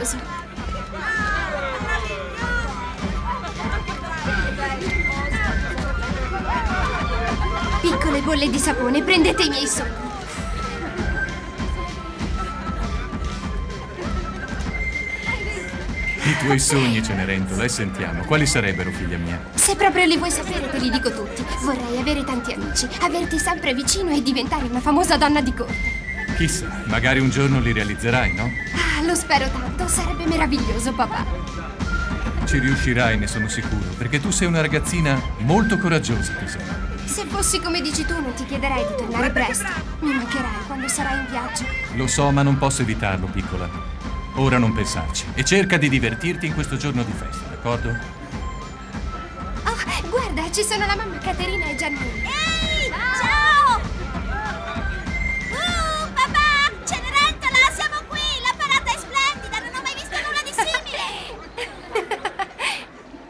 meraviglioso. Piccole bolle di sapone, prendete i miei sogni. I tuoi sogni, Cenerentola, e sentiamo. Quali sarebbero, figlia mia? Se proprio li vuoi sapere, te li dico tutti. Vorrei avere tanti amici, averti sempre vicino e diventare una famosa donna di corte. Chissà, magari un giorno li realizzerai, no? Ah, lo spero tanto. Sarebbe meraviglioso, papà. Ci riuscirai, ne sono sicuro, perché tu sei una ragazzina molto coraggiosa, tesoro. Se fossi come dici tu, non ti chiederei di tornare presto. Mi mancherai quando sarai in viaggio. Lo so, ma non posso evitarlo, piccola. Ora non pensarci. E cerca di divertirti in questo giorno di festa, d'accordo? Oh, guarda, ci sono la mamma Caterina e Giannina. Ehi! Ciao! Papà! Cenerentola, siamo qui! La parata è splendida! Non ho mai visto nulla di simile!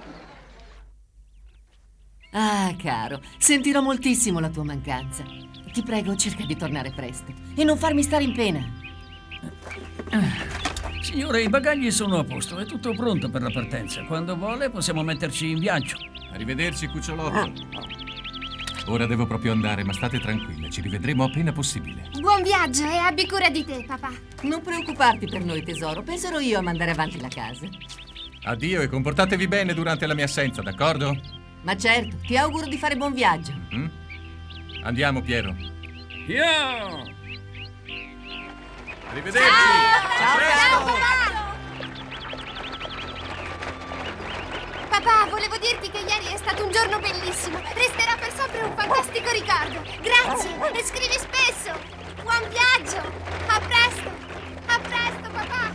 Ah, caro, sentirò moltissimo la tua mancanza. Ti prego, cerca di tornare presto e non farmi stare in pena. Signore, i bagagli sono a posto, è tutto pronto per la partenza. Quando vuole possiamo metterci in viaggio. Arrivederci, cucciolotto. Ora devo proprio andare, ma state tranquille, ci rivedremo appena possibile. Buon viaggio e abbi cura di te, papà. Non preoccuparti per noi, tesoro, penserò io a mandare avanti la casa. Addio e comportatevi bene durante la mia assenza, d'accordo? Ma certo, ti auguro di fare buon viaggio. Andiamo, Piero. Io! Arrivederci! Ciao, papà! Papà, volevo dirti che ieri è stato un giorno bellissimo. Resterà per sempre un fantastico ricordo. Grazie e scrivi spesso. Buon viaggio! A presto! A presto, papà!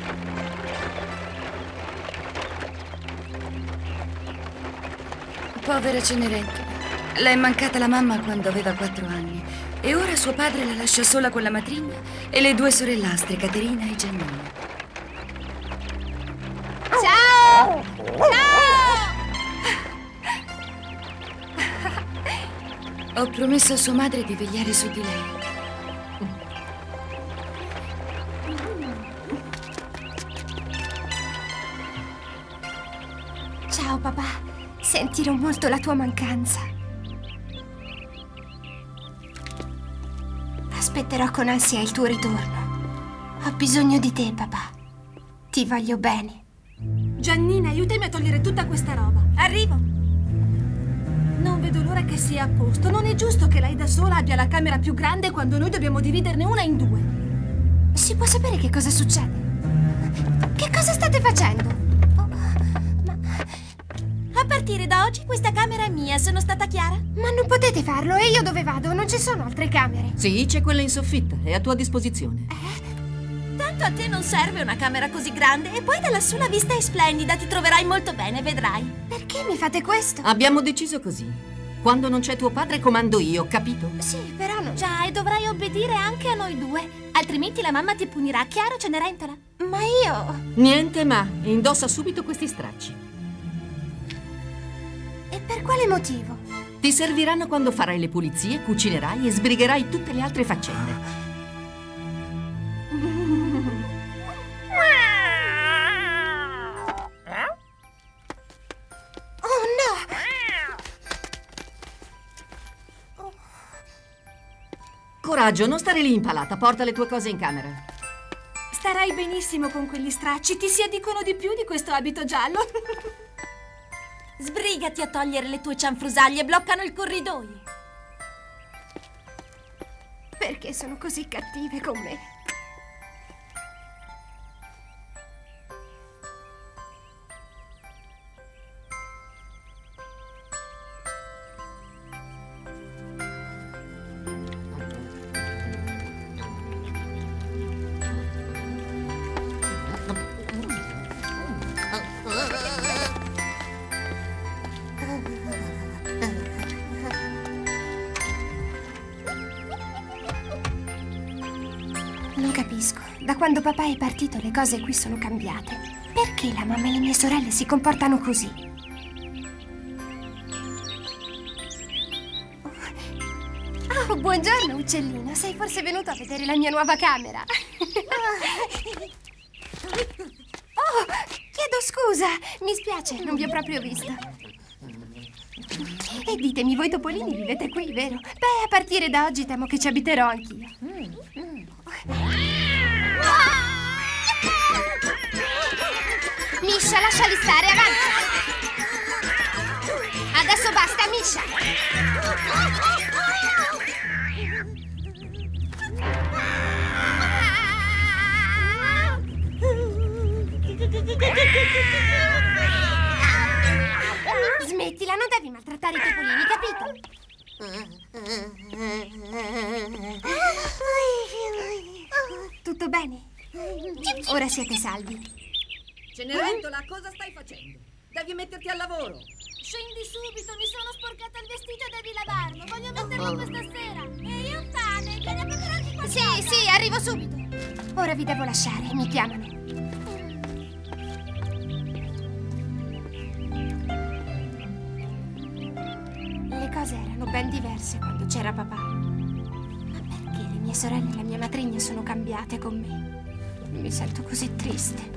Povera Cenerentola. Le è mancata la mamma quando aveva 4 anni e ora suo padre la lascia sola con la matrigna e le 2 sorellastre, Caterina e Giannina. Ciao! Ciao! Ho promesso a sua madre di vegliare su di lei. Ciao, papà. Sentirò molto la tua mancanza. Aspetterò con ansia il tuo ritorno. Ho bisogno di te, papà. Ti voglio bene. Giannina, aiutami a togliere tutta questa roba. Arrivo. Non vedo l'ora che sia a posto. Non è giusto che lei da sola abbia la camera più grande quando noi dobbiamo dividerne una in 2. Si può sapere che cosa succede? Che cosa state facendo? A partire da oggi questa camera è mia, sono stata chiara? Ma non potete farlo, e io dove vado? Non ci sono altre camere. Sì, c'è quella in soffitta, è a tua disposizione. Tanto a te non serve una camera così grande e poi da lassù la vista è splendida, ti troverai molto bene, vedrai. Perché mi fate questo? Abbiamo deciso così. Quando non c'è tuo padre comando io, capito? Sì, però non... Già, e dovrai obbedire anche a noi 2, altrimenti la mamma ti punirà, chiaro, Cenerentola? Ma io... Niente ma, indossa subito questi stracci. E per quale motivo? Ti serviranno quando farai le pulizie, cucinerai e sbrigherai tutte le altre faccende. Oh no! Coraggio, non stare lì impalata, porta le tue cose in camera. Starai benissimo con quegli stracci, ti si addicono di più di questo abito giallo. Sbrigati a togliere le tue cianfrusaglie, bloccano il corridoio. Perché sono così cattive con me? Non capisco. Da quando papà è partito le cose qui sono cambiate. Perché la mamma e le mie sorelle si comportano così? Oh, buongiorno, uccellino. Sei forse venuto a vedere la mia nuova camera? Scusa, mi spiace, non vi ho proprio visto. E ditemi, voi topolini vivete qui, vero? Beh, a partire da oggi temo che ci abiterò anch'io. Miscia, lasciali stare, avanti! Adesso basta, Miscia! Smettila, non devi maltrattare i topolini, capito? Tutto bene? Ora siete salvi. Cenerentola, cosa stai facendo? Devi metterti al lavoro. Scendi subito, mi sono sporcata il vestito e devi lavarlo. Voglio metterlo questa sera. E io pane, vieni a prepararti qualcosa. Sì, arrivo subito. Ora vi devo lasciare, mi chiamano. Le cose erano ben diverse quando c'era papà. Ma perché le mie sorelle e la mia matrigna sono cambiate con me? Mi sento così triste.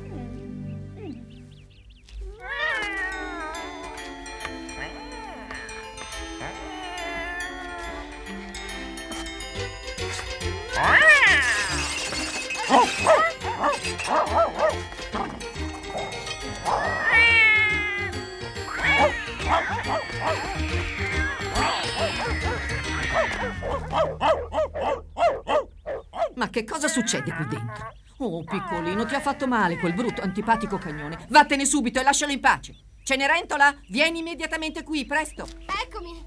Ma che cosa succede qui dentro? Oh, piccolino, ti ha fatto male quel brutto, antipatico cagnone. Vattene subito e lascialo in pace. Cenerentola, vieni immediatamente qui, presto. Eccomi.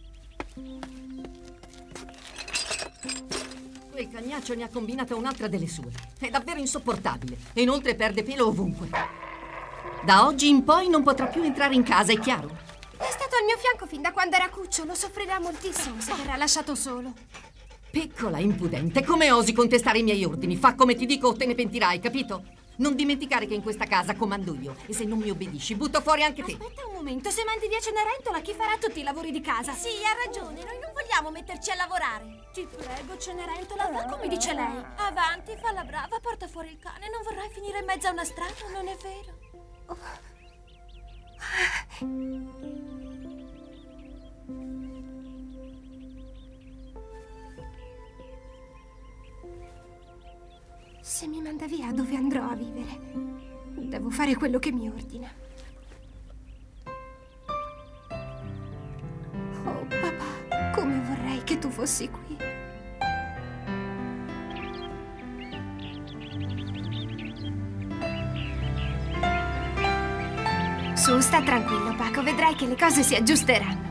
Quel cagnaccio ne ha combinata un'altra delle sue. È davvero insopportabile. E inoltre perde pelo ovunque. Da oggi in poi non potrà più entrare in casa, è chiaro? È stato al mio fianco fin da quando era cucciolo. Soffrirà moltissimo se verrà lasciato solo. Piccola impudente, come osi contestare i miei ordini? Fa come ti dico o te ne pentirai, capito? Non dimenticare che in questa casa comando io. E se non mi obbedisci, butto fuori anche te. Aspetta un momento, se mandi via Cenerentola, chi farà tutti i lavori di casa? Sì, ha ragione, noi non vogliamo metterci a lavorare. Ti prego, Cenerentola, fa come dice lei. Avanti, fa la brava, porta fuori il cane. Non vorrai finire in mezzo a una strada, non è vero? Se mi manda via, dove andrò a vivere? Devo fare quello che mi ordina. Oh, papà, come vorrei che tu fossi qui. Su, sta tranquillo, Paco, vedrai che le cose si aggiusteranno.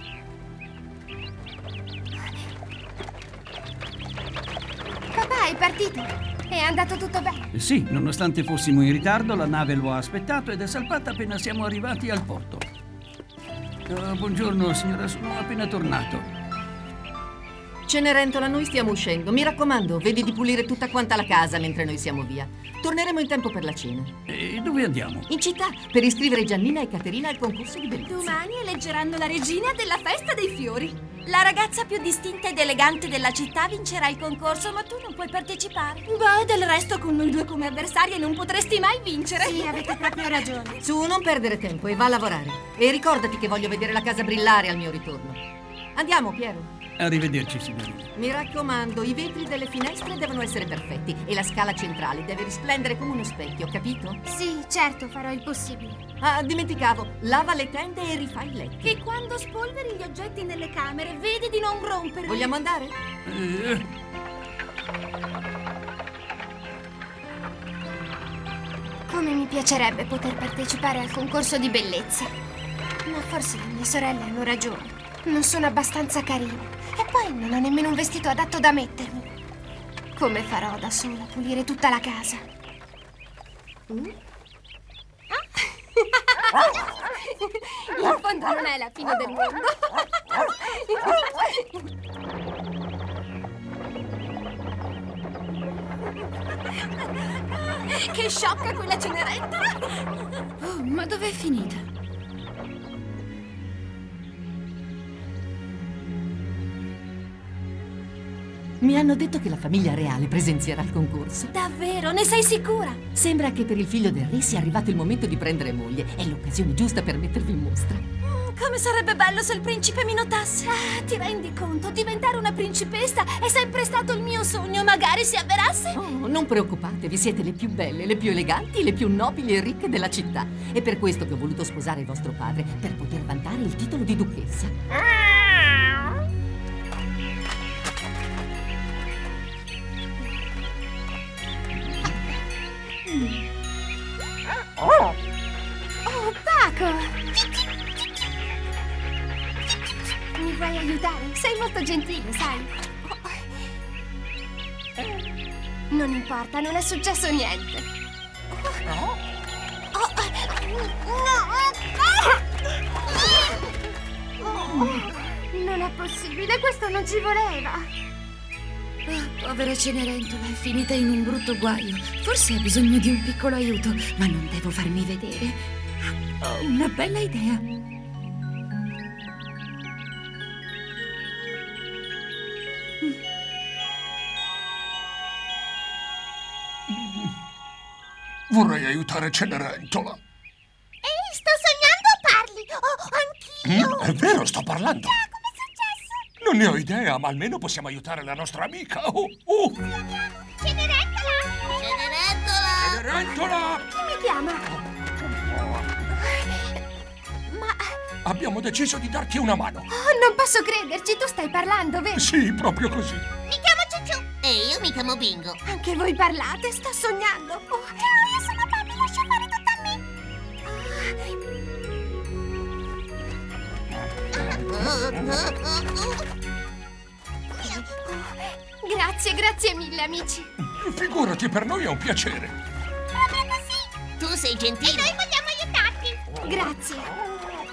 Papà, è partito. È andato tutto bene? Sì, nonostante fossimo in ritardo, la nave lo ha aspettato ed è salpata appena siamo arrivati al porto. Buongiorno, signora, sono appena tornato. Cenerentola, noi stiamo uscendo. Mi raccomando, vedi di pulire tutta quanta la casa mentre noi siamo via. Torneremo in tempo per la cena. E dove andiamo? In città, per iscrivere Giannina e Caterina al concorso di bellezza. Domani eleggeranno la regina della festa dei fiori. La ragazza più distinta ed elegante della città vincerà il concorso, ma tu non puoi partecipare. Beh, del resto con noi due come avversarie non potresti mai vincere. Sì, avete proprio ragione. Su, non perdere tempo e va a lavorare. E ricordati che voglio vedere la casa brillare al mio ritorno. Andiamo, Piero. Arrivederci, signorina. Mi raccomando, i vetri delle finestre devono essere perfetti e la scala centrale deve risplendere come uno specchio, capito? Sì, certo, farò il possibile. Ah, dimenticavo, lava le tende e rifai il letto. E quando spolveri gli oggetti nelle camere, vedi di non romperli. Vogliamo andare? Come mi piacerebbe poter partecipare al concorso di bellezza. Ma forse le mie sorelle hanno ragione. Non sono abbastanza carina. E poi non ho nemmeno un vestito adatto da mettermi. Come farò da sola a pulire tutta la casa? In fondo non è la fine del mondo. Che sciocca quella Cenerentola! Oh, ma dov'è finita? Mi hanno detto che la famiglia reale presenzierà al concorso. Davvero? Ne sei sicura? Sembra che per il figlio del re sia arrivato il momento di prendere moglie. È l'occasione giusta per mettervi in mostra. Come sarebbe bello se il principe mi notasse. Ah, ti rendi conto? Diventare una principessa è sempre stato il mio sogno. Magari si avverasse. Oh, non preoccupatevi, siete le più belle, le più eleganti, le più nobili e ricche della città. È per questo che ho voluto sposare vostro padre, per poter vantare il titolo di duchessa. Oh, Paco! Mi vuoi aiutare? Sei molto gentile, sai? Non importa, non è successo niente. Non è possibile, questo non ci voleva. Oh, povera Cenerentola, è finita in un brutto guaio. Forse ha bisogno di un piccolo aiuto, ma non devo farmi vedere. Ho una bella idea. Vorrei aiutare Cenerentola. Ehi, sto sognando o parli? Oh, anch'io! È vero, sto parlando. Come è successo? Non ne ho idea, ma almeno possiamo aiutare la nostra amica. Cenerentola! Cenerentola! Cenerentola! Chi mi chiama? Ma... Abbiamo deciso di darti una mano. Oh, non posso crederci, tu stai parlando, vero? Sì, proprio così. Mi chiamo Ciuciu. E io mi chiamo Bingo. Anche voi parlate? Sto sognando. Oh, ciao, io sono Papi, lascia fare tutto a me. Grazie mille, amici. Figurati, per noi è un piacere. Proprio così. Tu sei gentile. E noi vogliamo aiutarti. Grazie.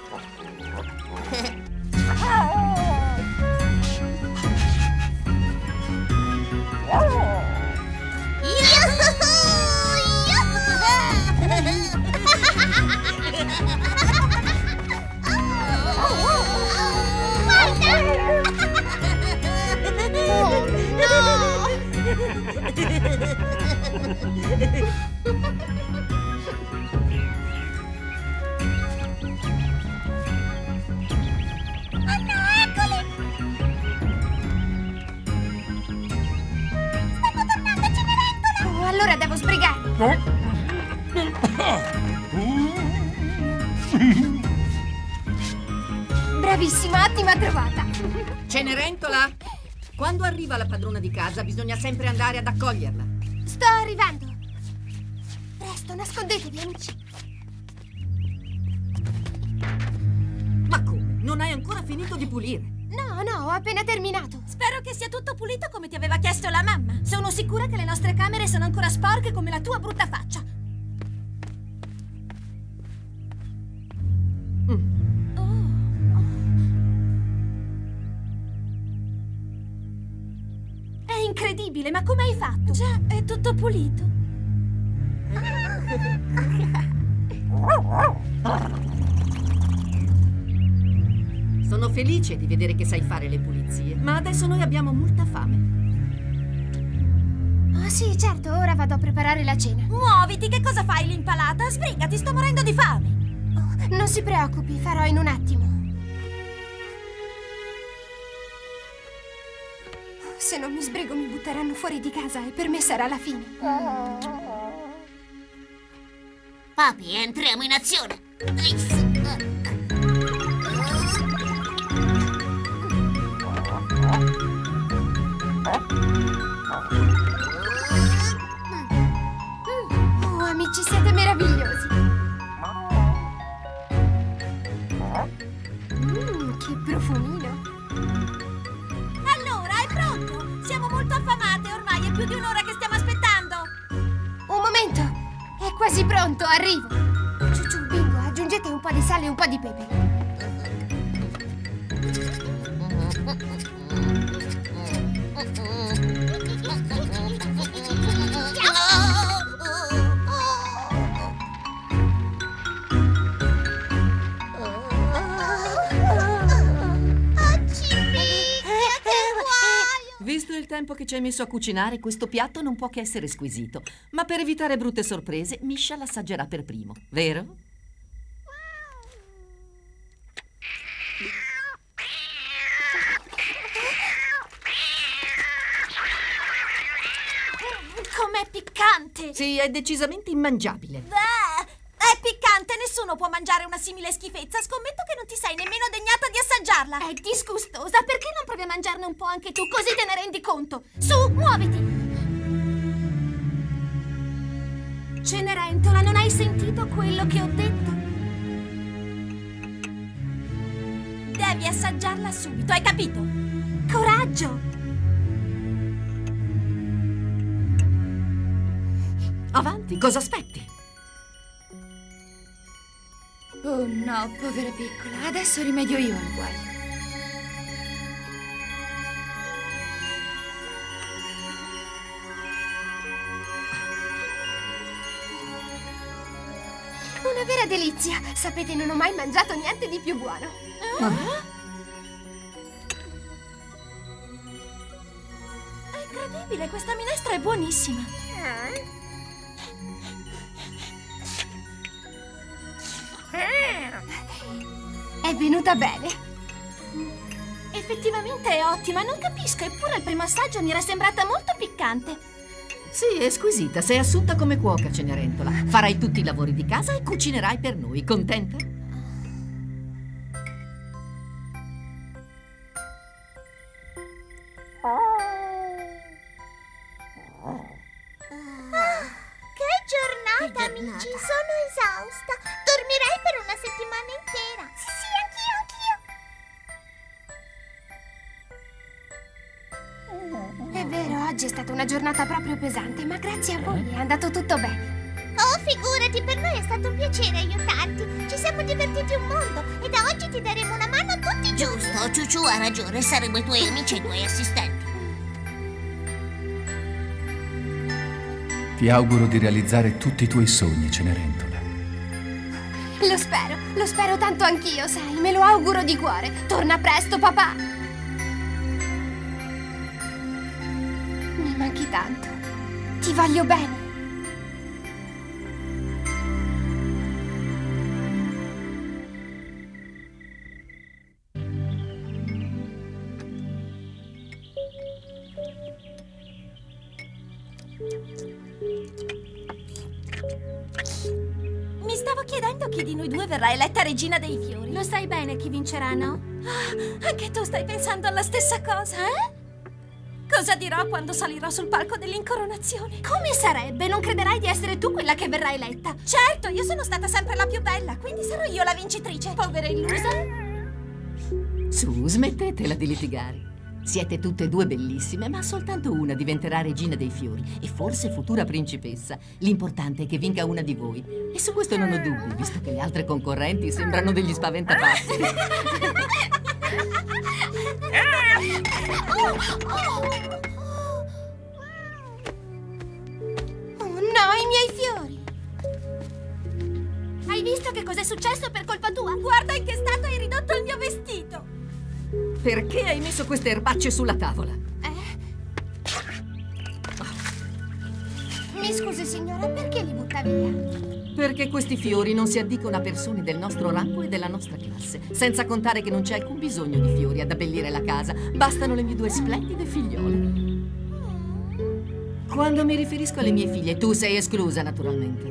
Allora devo sbrigarmi. Bravissima, ottima trovata. Cenerentola, quando arriva la padrona di casa bisogna sempre andare ad accoglierla. Sto arrivando. Presto, nascondetevi, amici. Ma come? Non hai ancora finito di pulire? No, ho appena terminato. Spero che sia tutto pulito come ti aveva chiesto la mamma. Sono sicura che le nostre camere sono ancora sporche come la tua brutta faccia. È incredibile, ma come hai fatto? Già, è tutto pulito. Sono felice di vedere che sai fare le pulizie, ma adesso noi abbiamo molta fame. Oh, sì, certo, ora vado a preparare la cena. Muoviti, che cosa fai l'impalata? Sbrigati, sto morendo di fame. Oh, non si preoccupi, farò in un attimo. Se non mi sbrigo mi butteranno fuori di casa e per me sarà la fine. Papi, entriamo in azione. Oh, amici, siete meravigliosi. Che profumino. Allora, è pronto? Siamo molto affamate, ormai è più di un'ora che stiamo aspettando. Un momento, è quasi pronto, arrivo. Ciuciu, Bingo, aggiungete un po' di sale e un po' di pepe. Visto il tempo che ci hai messo a cucinare, questo piatto non può che essere squisito. Ma per evitare brutte sorprese, Misha l'assaggerà per primo, vero? Com'è piccante! Sì, è decisamente immangiabile. È piccante, nessuno può mangiare una simile schifezza. Scommetto che non ti sei nemmeno degnata di assaggiarla. È disgustosa, perché non provi a mangiarne un po' anche tu, così te ne rendi conto? Su, muoviti! Cenerentola, non hai sentito quello che ho detto? Devi assaggiarla subito, hai capito? Coraggio! Avanti, cosa aspetti? Oh no, povera piccola, adesso rimedio io al guaio. Una vera delizia. Sapete, non ho mai mangiato niente di più buono. È incredibile, questa minestra è buonissima. È venuta bene. Effettivamente è ottima, non capisco, eppure al primo assaggio mi era sembrata molto piccante. Sì, è squisita. Sei assunta come cuoca, Cenerentola. Farai tutti i lavori di casa e cucinerai per noi. Contenta? Che giornata, amici! Sono esausta. Dormirei per una settimana intera. Sì, sì, anch'io. È vero, oggi è stata una giornata proprio pesante, ma grazie a voi è andato tutto bene. Oh, figurati, per noi è stato un piacere aiutarti. Ci siamo divertiti un mondo e da oggi ti daremo una mano tutti i giorni. Giusto, Ciuciù ha ragione, saremo i tuoi amici e i tuoi assistenti. Ti auguro di realizzare tutti i tuoi sogni, Cenerentola. Lo spero tanto anch'io, sai, me lo auguro di cuore. Torna presto, papà. Mi manchi tanto. Ti voglio bene. Mi stavo chiedendo chi di noi due verrà eletta regina dei fiori. Lo sai bene chi vincerà, no? Ah, anche tu stai pensando alla stessa cosa, eh? Cosa dirò quando salirò sul palco dell'incoronazione? Come sarebbe? Non crederai di essere tu quella che verrà eletta. Certo, io sono stata sempre la più bella, quindi sarò io la vincitrice. Povera illusa. Su, smettetela di litigare. Siete tutte e due bellissime, ma soltanto una diventerà regina dei fiori e forse futura principessa. L'importante è che vinca una di voi. E su questo non ho dubbi, visto che le altre concorrenti sembrano degli spaventapazzi. Oh no, i miei fiori! Hai visto che cos'è successo per colpa tua? Guarda in che stato hai ridotto il mio vestito. Perché hai messo queste erbacce sulla tavola? Mi scusi, signora, perché li butta via? Perché questi fiori non si addicono a persone del nostro rango e della nostra classe. Senza contare che non c'è alcun bisogno di fiori ad abbellire la casa. Bastano le mie due splendide figliole. Quando mi riferisco alle mie figlie, tu sei esclusa, naturalmente.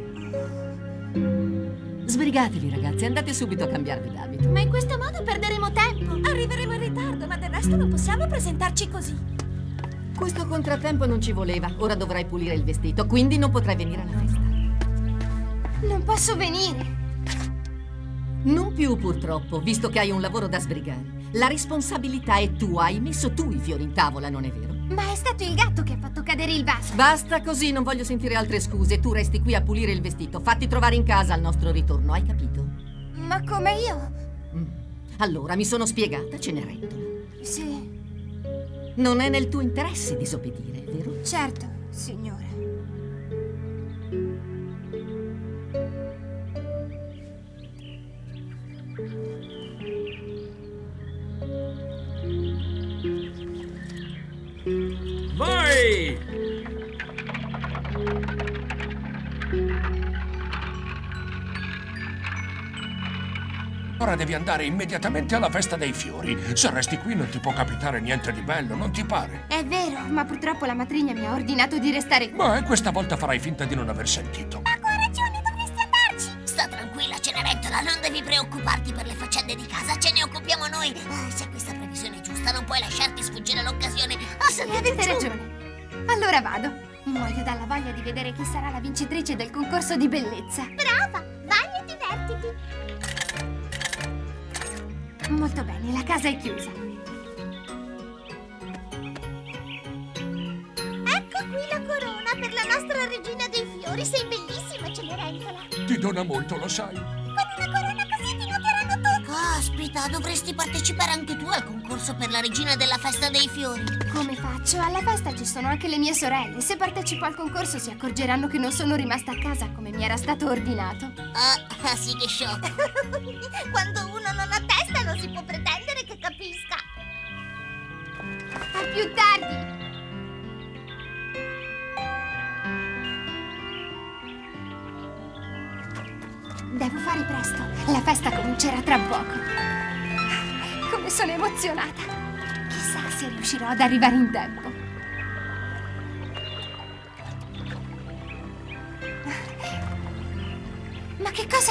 Sbrigatevi, ragazzi, andate subito a cambiarvi d'abito. Ma in questo modo perderemo tempo. Arriveremo in ritardo, ma del resto non possiamo presentarci così. Questo contrattempo non ci voleva. Ora dovrai pulire il vestito, quindi non potrai venire alla festa. Non posso venire. Non più, purtroppo, visto che hai un lavoro da sbrigare. La responsabilità è tua. Hai messo tu i fiori in tavola, non è vero? Ma è stato il gatto che ha fatto cadere il vaso. Basta così, non voglio sentire altre scuse. Tu resti qui a pulire il vestito. Fatti trovare in casa al nostro ritorno, hai capito? Ma come io? Allora, mi sono spiegata, Cenerentola. Sì. Non è nel tuo interesse disobbedire, vero? Certo, signora. devi andare immediatamente alla festa dei fiori. Se resti qui non ti può capitare niente di bello, non ti pare? È vero, ma purtroppo la matrigna mi ha ordinato di restare qui. Ma questa volta farai finta di non aver sentito. Ha ragione, dovresti andarci. Sta tranquilla, Cenerentola, non devi preoccuparti per le faccende di casa, ce ne occupiamo noi. Se questa previsione è giusta, non puoi lasciarti sfuggire l'occasione. Sì, avete ragione. Allora vado. Muoio dalla voglia di vedere chi sarà la vincitrice del concorso di bellezza. Brava, vai e divertiti. Molto bene, la casa è chiusa. Ecco qui la corona per la nostra regina dei fiori. Sei bellissima, Cenerentola. Ti dona molto, lo sai. Con una corona così ti noteranno tutti. Caspita, dovresti partecipare anche tu al concorso per la regina della festa dei fiori. Come faccio? Alla festa ci sono anche le mie sorelle. Se partecipo al concorso si accorgeranno che non sono rimasta a casa come mi era stato ordinato. Ah, sì, che sciocco. Quando uno non ha testa non si può pretendere che capisca. A più tardi! Devo fare presto. La festa comincerà tra poco. Come sono emozionata. Chissà se riuscirò ad arrivare in tempo. Ma che cosa?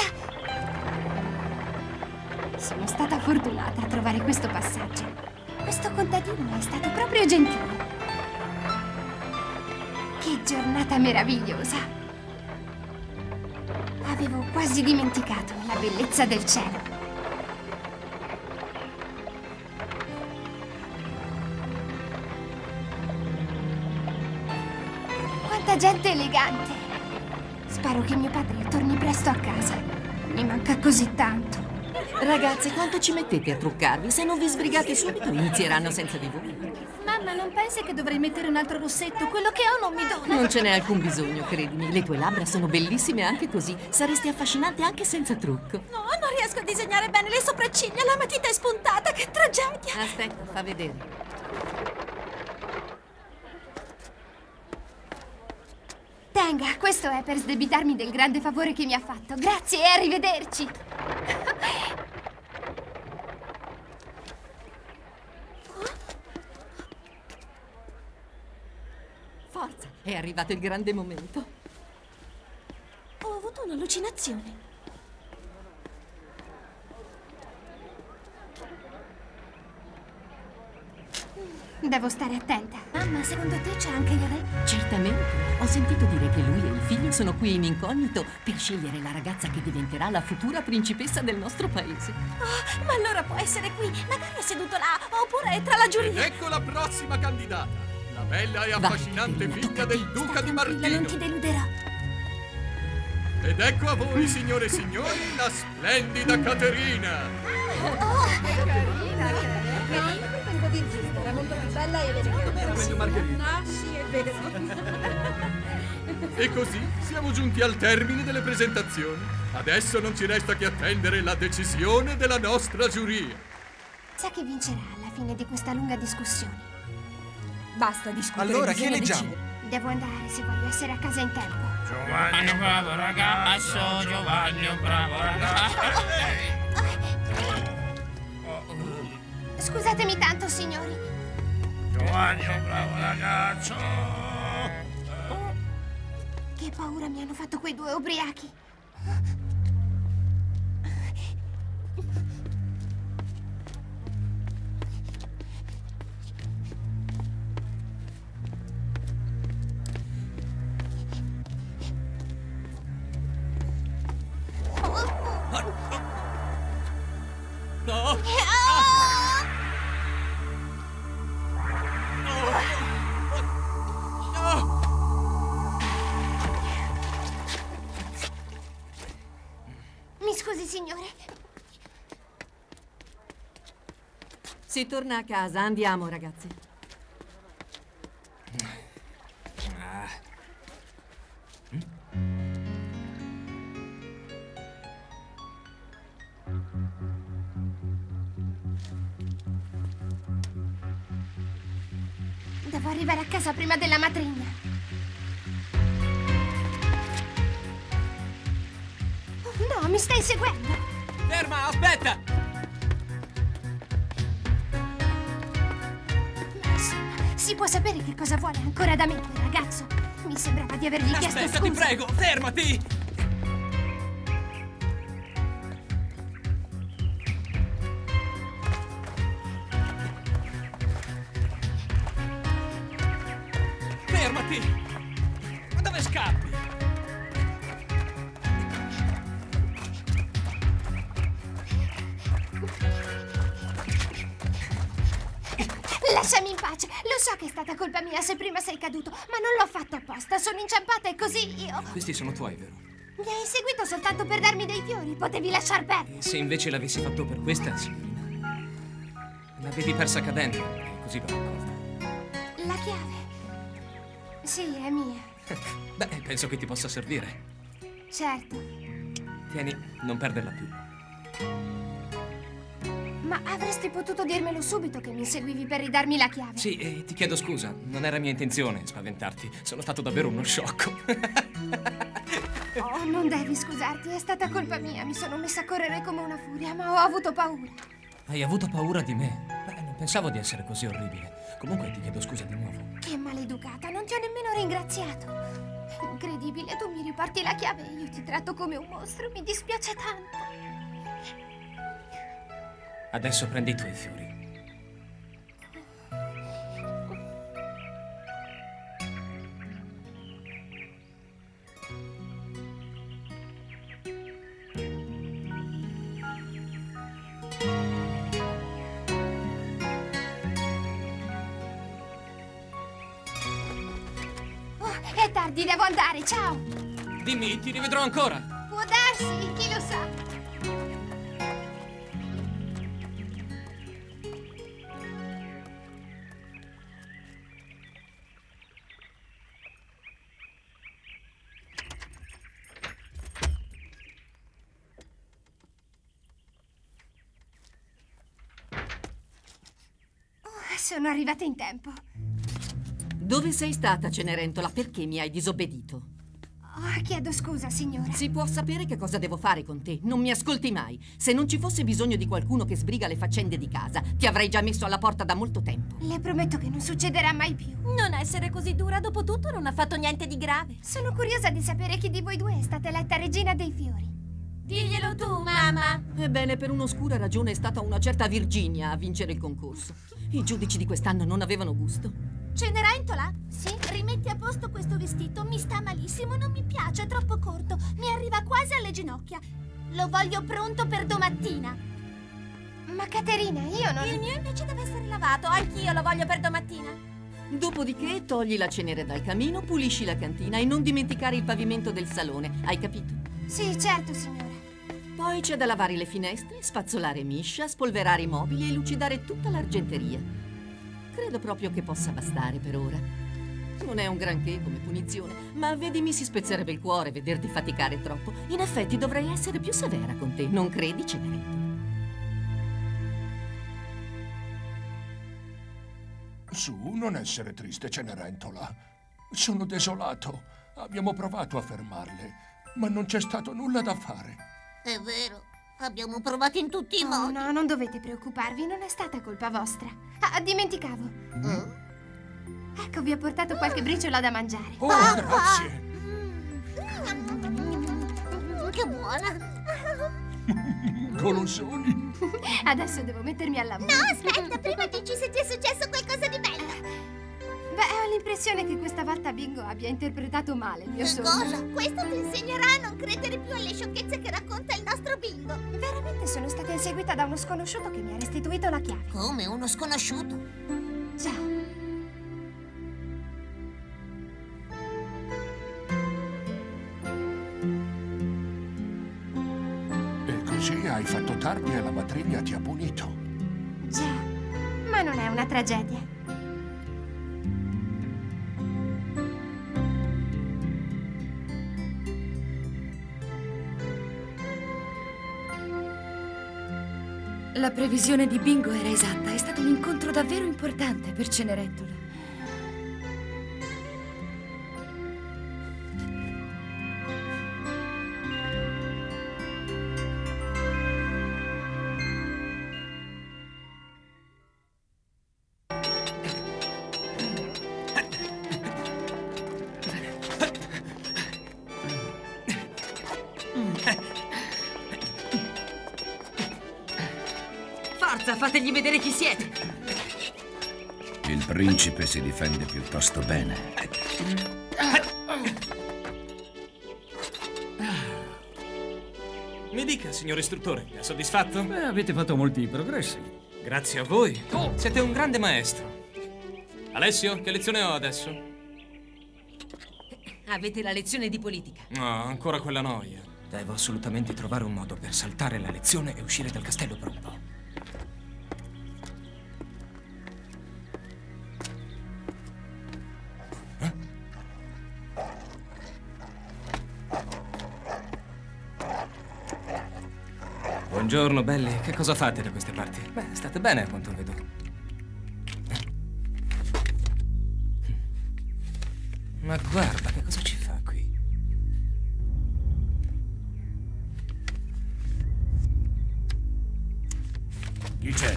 Sono stata fortunata a trovare questo passaggio. Questo contadino è stato proprio gentile. Che giornata meravigliosa! Avevo quasi dimenticato la bellezza del cielo. Quanta gente elegante! Spero che mio padre torni presto a casa. Mi manca così tanto. Ragazze, quanto ci mettete a truccarvi? Se non vi sbrigate subito, inizieranno senza di voi. Mamma, non pensi che dovrei mettere un altro rossetto? Quello che ho non mi dona. Non ce n'è alcun bisogno, credimi. Le tue labbra sono bellissime anche così. Saresti affascinante anche senza trucco. No, non riesco a disegnare bene le sopracciglia. La matita è spuntata, che tragedia. Aspetta, fa vedere. Tenga, questo è per sdebitarmi del grande favore che mi ha fatto. Grazie e arrivederci. Forza, è arrivato il grande momento. Ho avuto un'allucinazione. Devo stare attenta. Mamma, secondo te c'è anche il re? Certamente. Ho sentito dire che lui e il figlio sono qui in incognito per scegliere la ragazza che diventerà la futura principessa del nostro paese. Oh, ma allora può essere qui. Magari è seduto là, oppure è tra la giuria. Ecco la prossima candidata. La bella e affascinante figlia del duca di Martino. Non ti deluderò. Ed ecco a voi, signore e signori, la splendida Caterina. Era molto più bella e E così siamo giunti al termine delle presentazioni. Adesso non ci resta che attendere la decisione della nostra giuria. Sa che vincerà alla fine di questa lunga discussione. Basta discutere. Allora, chi eleggiamo? Devo andare se voglio essere a casa in tempo. Giovanni, un bravo ragazzo, Giovanni, un bravo ragazzo. Scusatemi tanto, signori. Giovanni, un bravo ragazzo. Che paura mi hanno fatto quei due ubriachi. No! Mi scusi, signore. Si torna a casa, andiamo, ragazzi. Devo arrivare a casa prima della matrigna. No, mi stai seguendo? Ferma, aspetta! Si può sapere che cosa vuole ancora da me, quel ragazzo? Mi sembrava di avergli chiesto Aspetta, scusa. ti prego, fermati! Fermati! Ma dove scappi? Lasciami in pace. Lo so che è stata colpa mia se prima sei caduto, ma non l'ho fatto apposta. Sono inciampata e così io... Questi sono tuoi, vero? Mi hai seguito soltanto per darmi dei fiori. Potevi lasciar perdere. Se invece l'avessi fatto per questa, signorina, l'avevi persa cadendo, e così va raccolta. La chiave. Sì, è mia. Beh, penso che ti possa servire. Certo. Tieni, non perderla più. Ma avresti potuto dirmelo subito che mi seguivi per ridarmi la chiave. Sì, e ti chiedo scusa, non era mia intenzione spaventarti. Sono stato davvero uno sciocco. Oh, non devi scusarti, è stata colpa mia. Mi sono messa a correre come una furia, ma ho avuto paura. Hai avuto paura di me? Beh, non pensavo di essere così orribile. Comunque ti chiedo scusa di nuovo. Che maleducata, non ti ho nemmeno ringraziato. Incredibile, tu mi riporti la chiave e io ti tratto come un mostro. Mi dispiace tanto. Adesso prendi i tuoi fiori. Oh, è tardi, devo andare, ciao. Dimmi, ti rivedrò ancora. Può darsi, chi lo sa. Sono arrivata in tempo. Dove sei stata, Cenerentola? Perché mi hai disobbedito? Oh, chiedo scusa, signora. Si può sapere che cosa devo fare con te? Non mi ascolti mai. Se non ci fosse bisogno di qualcuno che sbriga le faccende di casa, ti avrei già messo alla porta da molto tempo. Le prometto che non succederà mai più. Non essere così dura, dopotutto non ha fatto niente di grave. Sono curiosa di sapere chi di voi due è stata eletta regina dei fiori. Diglielo tu, mamma. Ebbene, per un'oscura ragione è stata una certa Virginia a vincere il concorso. I giudici di quest'anno non avevano gusto. Cenerentola? Sì? Rimetti a posto questo vestito, mi sta malissimo, non mi piace, è troppo corto, mi arriva quasi alle ginocchia. Lo voglio pronto per domattina. Ma Caterina, io non... Il mio invece deve essere lavato, anch'io lo voglio per domattina. Dopodiché togli la cenere dal camino, pulisci la cantina e non dimenticare il pavimento del salone, hai capito? Sì, certo, signora. Poi c'è da lavare le finestre, spazzolare miscia, spolverare i mobili e lucidare tutta l'argenteria. Credo proprio che possa bastare per ora. Non è un granché come punizione, ma vedi, mi si spezzerebbe il cuore vederti faticare troppo. In effetti dovrei essere più severa con te, non credi, Cenerentola? Su, non essere triste, Cenerentola. Sono desolato. Abbiamo provato a fermarle, ma non c'è stato nulla da fare. È vero, abbiamo provato in tutti i modi. No, non dovete preoccuparvi, non è stata colpa vostra. Ah, dimenticavo. Ecco, vi ho portato qualche briciola da mangiare. Oh, grazie. Che buona. Golosoni. Adesso devo mettermi al lavoro. No, aspetta, prima dici se ti è successo qualcosa di bello. Beh, ho l'impressione che questa volta Bingo abbia interpretato male il mio sogno. Cosa? Questo ti insegnerà a non credere più alle sciocchezze che racconta il nostro Bingo. Veramente sono stata inseguita da uno sconosciuto che mi ha restituito la chiave. Come uno sconosciuto? Già. E così hai fatto tardi e la matrigna ti ha punito. Già. Ma non è una tragedia. La previsione di Bingo era esatta. È stato un incontro davvero importante per Cenerentola. Forza, fategli vedere chi siete. Il principe si difende piuttosto bene. Mi dica, signor istruttore, è soddisfatto? Beh, avete fatto molti progressi. Grazie a voi. Siete un grande maestro. Alessio, che lezione ho adesso? Avete la lezione di politica. No, ancora quella noia. Devo assolutamente trovare un modo per saltare la lezione e uscire dal castello per un po'. Buongiorno, belli. Che cosa fate da queste parti? Beh, state bene a quanto vedo. Ma guarda, che cosa ci fa qui? Chi c'è?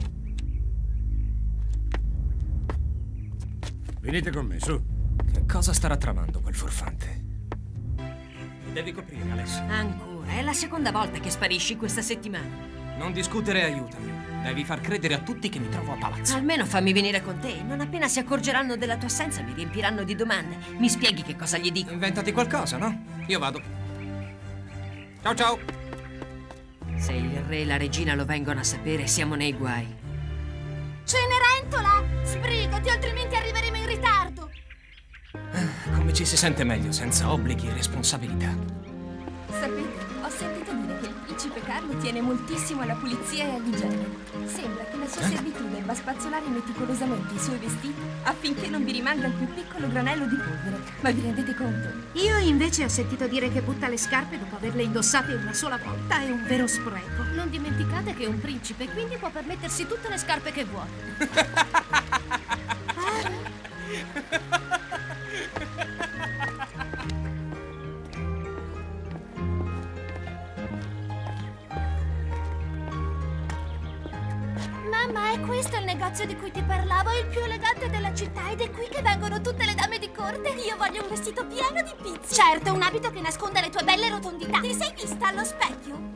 Venite con me, su. Che cosa starà tramando quel furfante? Mi devi coprire, Alessio. Ancora? È la seconda volta che sparisci questa settimana. Non discutere e aiutami. Devi far credere a tutti che mi trovo a palazzo. Almeno fammi venire con te. Non appena si accorgeranno della tua assenza mi riempiranno di domande. Mi spieghi che cosa gli dico? Inventati qualcosa, no? Io vado. Ciao ciao. Se il re e la regina lo vengono a sapere, siamo nei guai. Cenerentola! Sbrigati, altrimenti arriveremo in ritardo. Come ci si sente meglio senza obblighi e responsabilità. Sapete, ho sentito dire che il principe Carlo tiene moltissimo alla pulizia e all'igiene. Sembra che la sua servitù debba spazzolare meticolosamente i suoi vestiti affinché non vi rimanga il più piccolo granello di polvere. Ma vi rendete conto? Io invece ho sentito dire che butta le scarpe dopo averle indossate una sola volta. È un vero spreco. Non dimenticate che è un principe, quindi può permettersi tutte le scarpe che vuole. Mamma, è questo il negozio di cui ti parlavo? È il più elegante della città ed è qui che vengono tutte le dame di corte. Io voglio un vestito pieno di pizzi. Certo, un abito che nasconda le tue belle rotondità. Ti sei vista allo specchio?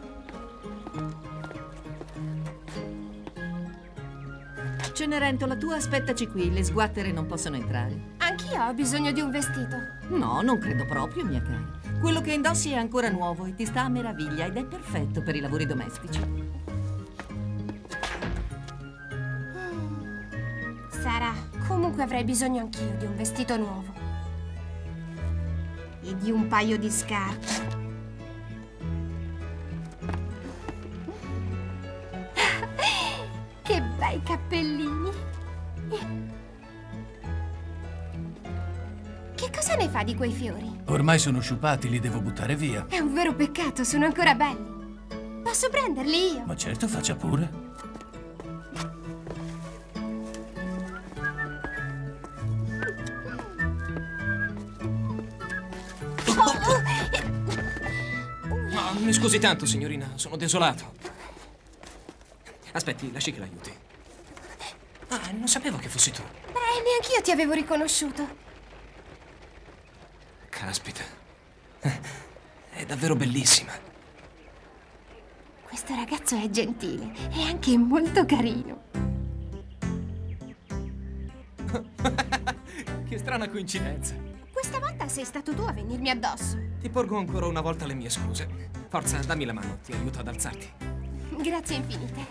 Cenerentola, tu aspettaci qui, le sguattere non possono entrare. Anch'io ho bisogno di un vestito. No, non credo proprio, mia cara. Quello che indossi è ancora nuovo e ti sta a meraviglia ed è perfetto per i lavori domestici. Sarà. Comunque avrei bisogno anch'io di un vestito nuovo. E di un paio di scarpe. Che bei cappellini. Che cosa ne fa di quei fiori? Ormai sono sciupati, li devo buttare via. È un vero peccato, sono ancora belli. Posso prenderli io? Ma certo, faccia pure. No, mi scusi tanto, signorina, sono desolato. Aspetti, lasci che l'aiuti. Ah, non sapevo che fossi tu. Beh, neanch'io ti avevo riconosciuto. Caspita. È davvero bellissima. Questo ragazzo è gentile e anche molto carino. Che strana coincidenza. Questa volta sei stato tu a venirmi addosso. Ti porgo ancora una volta le mie scuse. Forza, dammi la mano, ti aiuto ad alzarti. Grazie infinite.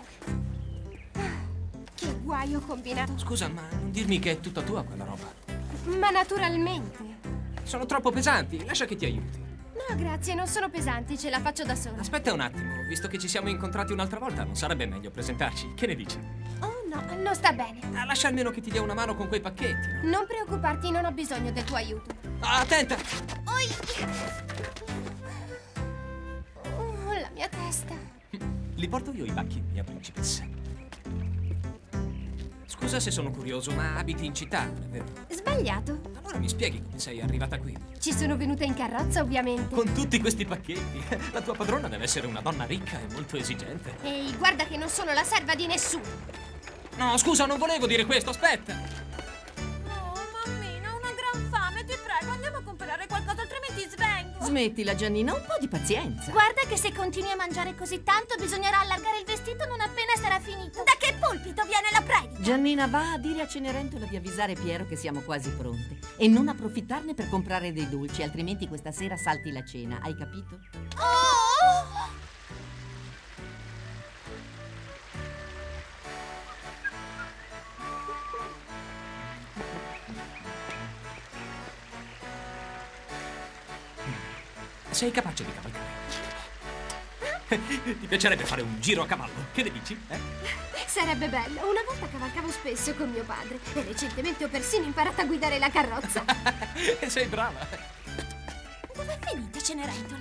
Che guai ho combinato. Scusa, ma non dirmi che è tutta tua quella roba. Ma naturalmente. Sono troppo pesanti, lascia che ti aiuti. No, grazie, non sono pesanti, ce la faccio da sola. Aspetta un attimo, visto che ci siamo incontrati un'altra volta, non sarebbe meglio presentarci? Che ne dici? Oh no, non sta bene. Lascia almeno che ti dia una mano con quei pacchetti, no? Non preoccuparti, non ho bisogno del tuo aiuto. Attenta! Oi! Oh, la mia testa. Li porto io i pacchi, mia principessa. Scusa se sono curioso, ma abiti in città, non è vero? Sbagliato. Allora mi spieghi come sei arrivata qui? Ci sono venuta in carrozza, ovviamente. Con tutti questi pacchetti. La tua padrona deve essere una donna ricca e molto esigente. Ehi, guarda che non sono la serva di nessuno. No, scusa, non volevo dire questo, aspetta. Oh, mammina, ho una gran fame, ti prego, andiamo a comprare qualcosa, altrimenti svengo. Smettila, Giannina, un po' di pazienza. Guarda che se continui a mangiare così tanto bisognerà allargare il vestito non appena sarà finito. Da che pulpito viene la predica? Giannina, va a dire a Cenerentola di avvisare Piero che siamo quasi pronte. E non approfittarne per comprare dei dolci, altrimenti questa sera salti la cena, hai capito? Oh! Sei capace di cavalcare? Ti piacerebbe fare un giro a cavallo? Che ne dici? Sarebbe bello. Una volta cavalcavo spesso con mio padre e recentemente ho persino imparato a guidare la carrozza. Sei brava. Dove finite, Cenerentola?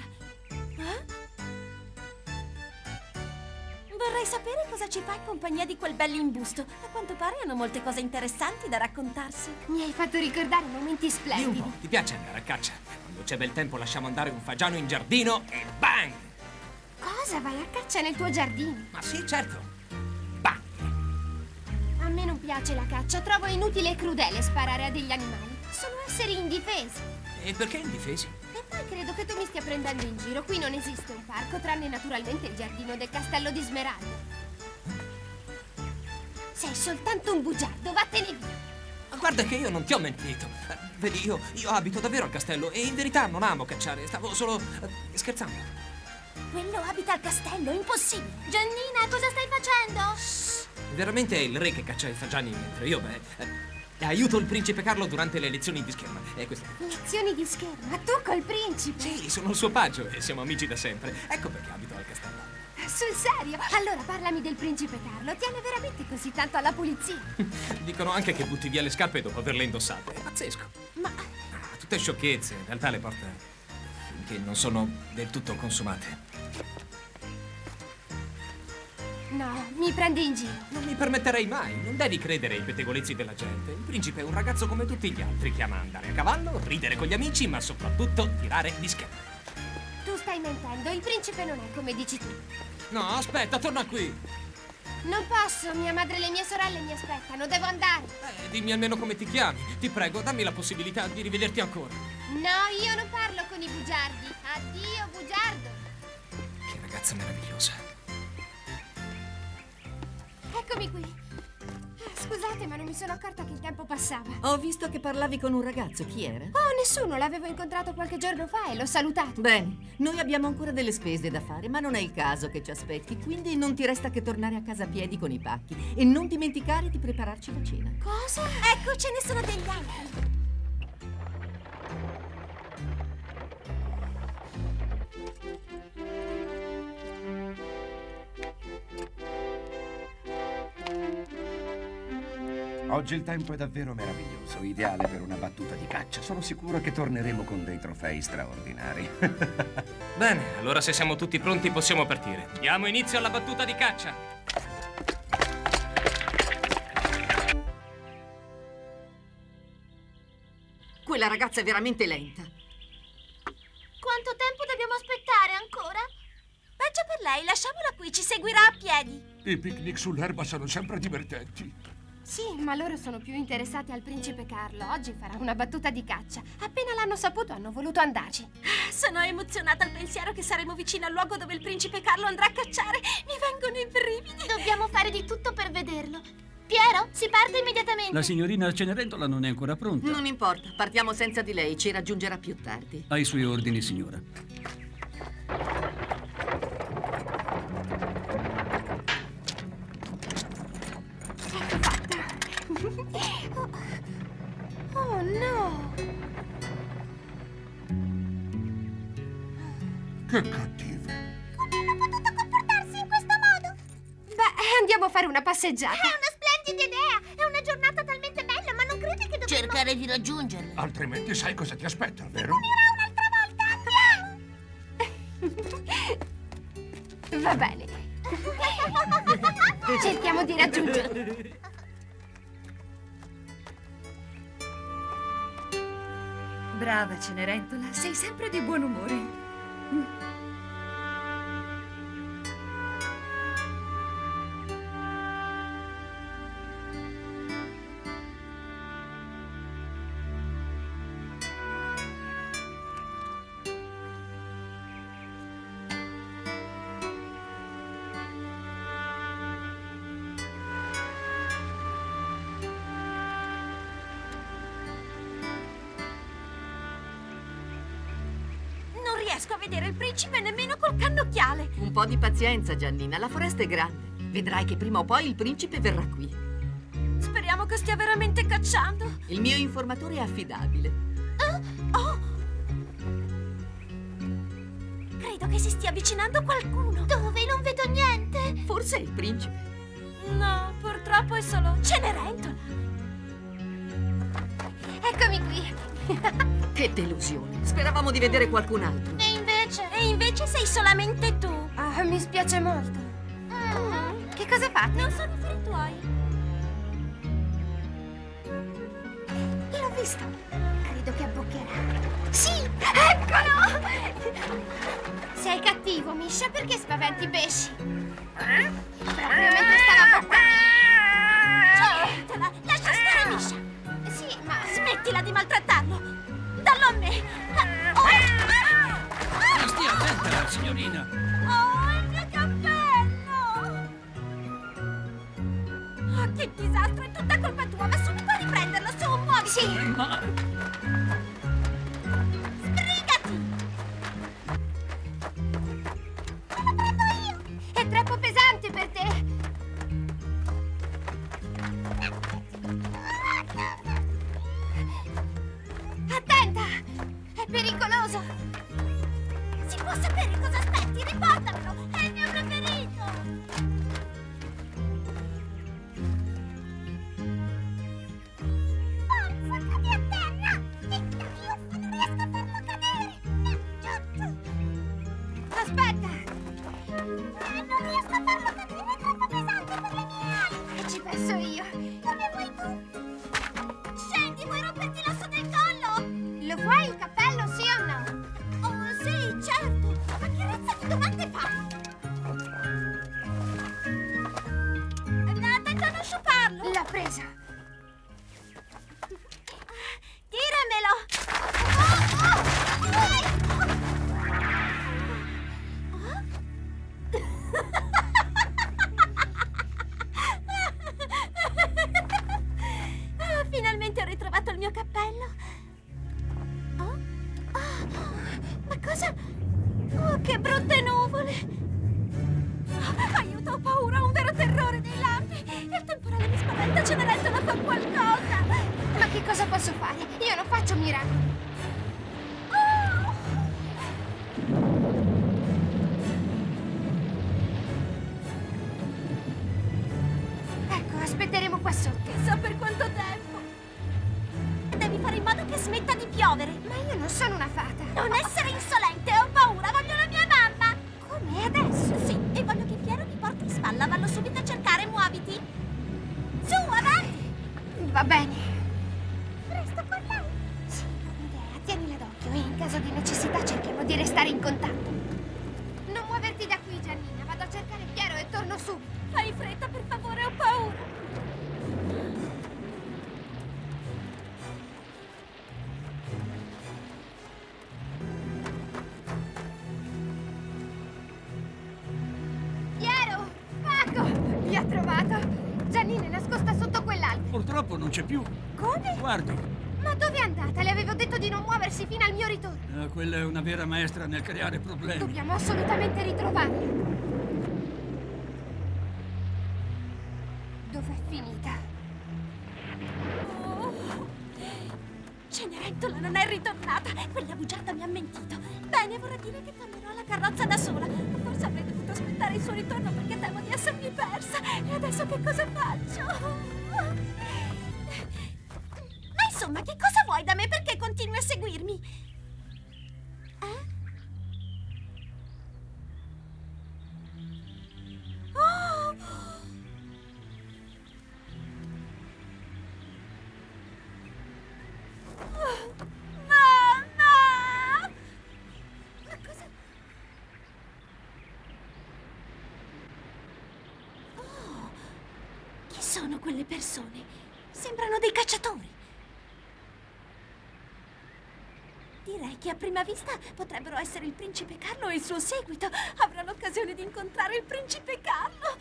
Vorrei sapere cosa ci fa in compagnia di quel bell'imbusto. A quanto pare hanno molte cose interessanti da raccontarsi. Mi hai fatto ricordare momenti Di splendidi. un po'. Ti piace andare a caccia? Quando c'è bel tempo lasciamo andare un fagiano in giardino e bang! Cosa? Vai a caccia nel tuo giardino? Ma sì, certo. A me non piace la caccia. Trovo inutile e crudele sparare a degli animali. Sono esseri indifesi. E perché indifesi? E poi credo che tu mi stia prendendo in giro. Qui non esiste un parco, tranne naturalmente il giardino del castello di Smeraldo. Sei soltanto un bugiardo, vattene via. Ma guarda che io non ti ho mentito. Vedi, io abito davvero al castello e in verità non amo cacciare. Stavo solo scherzando. Quello abita al castello, impossibile. Giannina, cosa stai facendo? Veramente è il re che caccia i fagiani, mentre io, aiuto il principe Carlo durante le lezioni di scherma. E questo. Lezioni di scherma? Tu col principe? Sì, sono il suo paggio e siamo amici da sempre. Ecco perché abito al castello. Sul serio? Allora parlami del principe Carlo. Tiene veramente così tanto alla pulizia? Dicono anche che butti via le scarpe dopo averle indossate. È pazzesco. Ma... tutte sciocchezze. In realtà le porta finché non sono del tutto consumate. No, mi prendi in giro. Non mi permetterei mai. Non devi credere ai pettegolezzi della gente. Il principe è un ragazzo come tutti gli altri che ama andare a cavallo, ridere con gli amici, ma soprattutto tirare di scherma. Tu stai mentendo. Il principe non è come dici tu. No, aspetta, torna qui. Non posso. Mia madre e le mie sorelle mi aspettano. Devo andare. Dimmi almeno come ti chiami. Ti prego, dammi la possibilità di rivederti ancora. No, io non parlo con i bugiardi. Addio, bugiardo. Che ragazza meravigliosa. Eccomi qui. Scusate, ma non mi sono accorta che il tempo passava. Ho visto che parlavi con un ragazzo. Chi era? Oh, nessuno. L'avevo incontrato qualche giorno fa e l'ho salutato. Bene, noi abbiamo ancora delle spese da fare, ma non è il caso che ci aspetti, quindi non ti resta che tornare a casa a piedi con i pacchi e non dimenticare di prepararci la cena. Cosa? Ecco, ce ne sono degli altri. Oggi il tempo è davvero meraviglioso, ideale per una battuta di caccia. Sono sicuro che torneremo con dei trofei straordinari. Bene, allora se siamo tutti pronti possiamo partire. Diamo inizio alla battuta di caccia. Quella ragazza è veramente lenta. Quanto tempo dobbiamo aspettare ancora? Peggio per lei, lasciamola qui, ci seguirà a piedi. I picnic sull'erba sono sempre divertenti. Sì, ma loro sono più interessati al principe Carlo. Oggi farà una battuta di caccia. Appena l'hanno saputo hanno voluto andarci. Sono emozionata al pensiero che saremo vicino al luogo dove il principe Carlo andrà a cacciare. Mi vengono i brividi. Dobbiamo fare di tutto per vederlo. Piero, si parte immediatamente. La signorina Cenerentola non è ancora pronta. Non importa, partiamo senza di lei, ci raggiungerà più tardi. Ai suoi ordini, signora. Oh no! Che cattive. Come hanno potuto comportarsi in questo modo? Beh, andiamo a fare una passeggiata. È una splendida idea. È una giornata talmente bella, ma non credi che dobbiamo... Cercare di raggiungerli. Altrimenti sai cosa ti aspetta, vero? un'altra volta, andiamo! Va bene. Cerchiamo di raggiungerli. Brava Cenerentola, sei sempre di buon umore. riesco a vedere il principe nemmeno col cannocchiale. Un po' di pazienza, Giannina, la foresta è grande. Vedrai che prima o poi il principe verrà qui. Speriamo che stia veramente cacciando. Il mio informatore è affidabile. Oh! Credo che si stia avvicinando qualcuno. Dove? Non vedo niente. Forse è il principe. No, purtroppo è solo Cenerentola. Eccomi qui. Che delusione. Speravamo di vedere qualcun altro. E invece sei solamente tu. Ah, mi spiace molto. Che cosa fate? Non sono affari tuoi. L'ho visto. Credo che abboccherà. Sì, eccolo! Sei cattivo, Misha, perché spaventi i pesci? Proprio mentre stava abboccando. Cenerentola, lascia stare Misha. Sì, ma... Smettila di maltrattarlo. Dallo a me. Stia attenta, signorina. Oh, il mio cappello! Oh, che disastro, è tutta colpa tua. Va subito a riprenderlo, su, muoviti. Sì. Ma... Sbrigati! Me lo prendo io. È troppo pesante per te. Attenta! È pericoloso! Si può sapere cosa aspetti? Riportamelo! È il mio preferito! Forza, cadi a terra! Io non riesco a farlo cadere! Aspetta! Non riesco a farlo cadere, è troppo pesante per le mie ali! E ci penso io! Come vuoi tu? Scendi, vuoi romperti l'osso del collo? Lo vuoi il cappello, sì o no? Oh, sì, certo! Ma che razza di domande fai? Tenta non sciuparlo! L'ho presa! Tiramelo! Finalmente ho ritrovato il mio cappello. Oh? Ma cosa? Oh, che brutte nuvole! Aiuto, ho paura, ho un vero terrore dei lampi! Il temporale mi spaventa, Cenerentola fa qualcosa! Ma che cosa posso fare? Io non faccio miracoli! Ecco, aspetteremo qua sotto. Chissà per quanto tempo! Devi fare in modo che smetta di piovere! Ma io non sono una fata! Non essere insolente, ho paura, voglio la mia mamma! Come adesso? Sì, e voglio che Piero mi porti in spalla, vallo subito a cercare, muoviti! Su, avanti! Va bene. Resto con lei? Sì, buona idea, tienila d'occhio e in caso di necessità cerchiamo di restare in contatto. Non muoverti da qui, Giannina, vado a cercare Piero e torno subito. Fai fretta, per favore, ho paura! Piero! Paco! Mi ha trovato! Giannina è nascosta sotto quell'albero. Purtroppo non c'è più. Come? Guardi, Ma dove è andata? Le avevo detto di non muoversi fino al mio ritorno. quella è una vera maestra nel creare problemi. Dobbiamo assolutamente ritrovarla. Dov'è finita? Oh. Cenerentola non è ritornata! Quella bugiarda mi ha mentito! Bene, vorrà dire che tornerò alla carrozza da sola. Forse avrei dovuto aspettare il suo ritorno perché temo di essermi persa. E adesso che cosa faccio? Ma insomma, che cosa vuoi da me? Perché continui a seguirmi? Oh! Mamma! Ma cosa? Oh, chi sono quelle persone? Sembrano dei cacciatori. Direi che a prima vista potrebbero essere il principe Carlo e il suo seguito. Avrò l'occasione di incontrare il principe Carlo.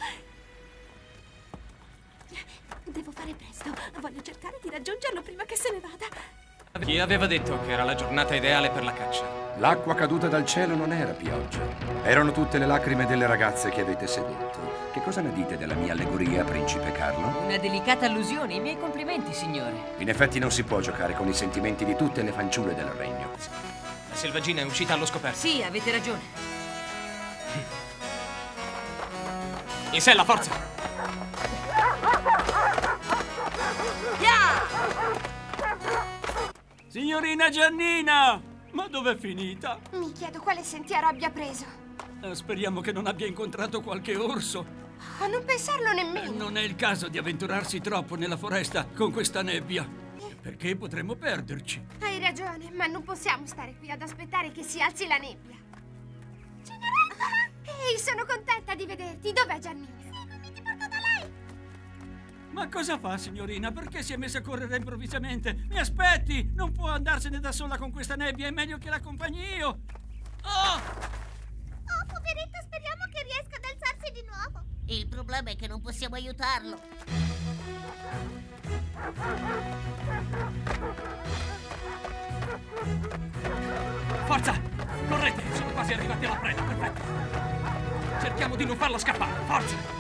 Devo fare presto. Voglio cercare di raggiungerlo prima che se ne vada. Chi aveva detto che era la giornata ideale per la caccia? L'acqua caduta dal cielo non era pioggia. Erano tutte le lacrime delle ragazze che avete sedotto. Che cosa ne dite della mia allegoria, principe Carlo? Una delicata allusione, i miei complimenti, signore. In effetti non si può giocare con i sentimenti di tutte le fanciulle del regno. La selvaggina è uscita allo scoperto. Sì, avete ragione. In sella, forza! Signorina Giannina! Ma dov'è finita? Mi chiedo quale sentiero abbia preso. Speriamo che non abbia incontrato qualche orso. A non pensarlo nemmeno. Non è il caso di avventurarsi troppo nella foresta con questa nebbia, perché potremmo perderci. Hai ragione, ma non possiamo stare qui ad aspettare che si alzi la nebbia. Ehi, sono contenta di vederti. Dov'è Giannina? Sì, non ti porto da lei. Ma cosa fa, signorina? Perché si è messa a correre improvvisamente? Mi aspetti! Non può andarsene da sola con questa nebbia, è meglio che l'accompagni io. Oh, poveretto, speriamo che riesca ad alzarsi di nuovo. Il problema è che non possiamo aiutarlo. Forza! Correte! Sono quasi arrivati alla preda, perfetto! Cerchiamo di non farlo scappare, forza!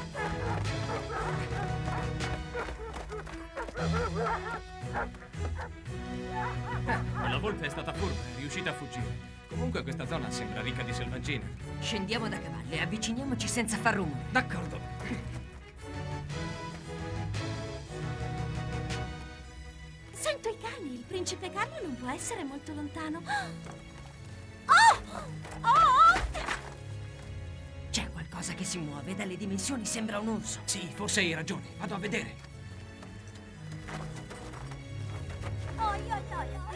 La volpe è stata furba, è riuscita a fuggire. Comunque questa zona sembra ricca di selvaggina. Scendiamo da cavallo e avviciniamoci senza far rumore. D'accordo. Sento i cani, il principe Carlo non può essere molto lontano. Oh! Oh! C'è qualcosa che si muove, dalle dimensioni sembra un orso. Sì, forse hai ragione, vado a vedere. Oi, oi, oi, oi.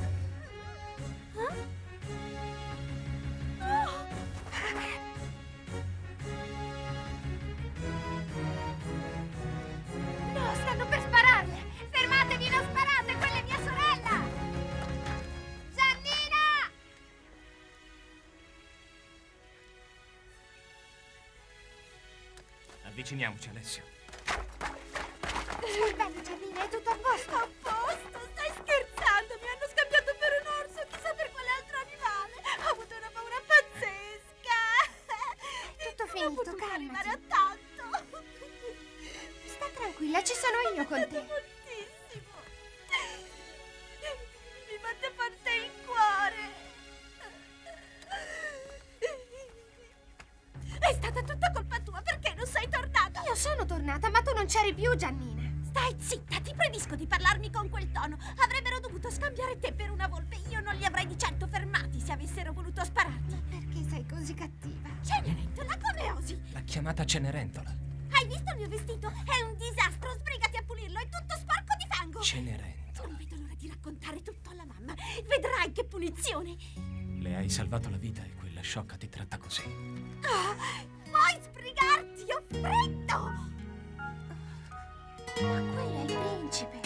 No, stanno per spararle! Fermatevi, non sparate! Quella è mia sorella! Giannina! Avviciniamoci, Alessio. Stai bene, Giannina? È tutto a posto? A posto? Stai scherzando? Mi hanno scambiato per un orso, chissà per quale altro animale. Ho avuto una paura pazzesca. Tutto finito, calmati. Arrivare a tanto. Sta tranquilla, ci sono io con te. Moltissimo. Mi batte forte il cuore. È stata tutta colpa tua, perché non sei tornata? Io sono tornata, ma tu non c'eri più, Giannina. Stai zitta, ti proibisco di parlarmi con quel tono. Avrebbero dovuto scambiare te per una volpe. Io non li avrei di certo fermati se avessero voluto spararti. Ma perché sei così cattiva? Cenerentola, come osi? L'ha chiamata Cenerentola. Hai visto il mio vestito? È un disastro, sbrigati a pulirlo, è tutto sporco di fango. Cenerentola. Non vedo l'ora di raccontare tutto alla mamma. Vedrai che punizione. Le hai salvato la vita e quella sciocca ti tratta così. Oh, puoi sbrigarti, ho freddo. Ma quello è il principe.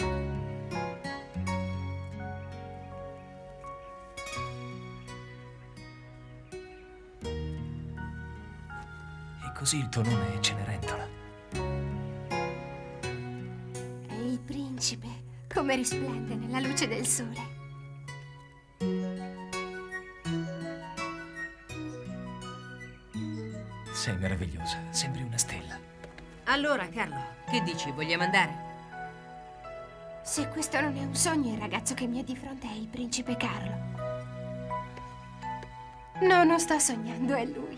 E così il tuo nome è Cenerentola. È il principe, come risplende nella luce del sole. Sei meravigliosa, sembri una stella. Allora, Carlo, che dici? Vogliamo andare? Se questo non è un sogno, il ragazzo che mi è di fronte è il principe Carlo. No, non sto sognando, è lui.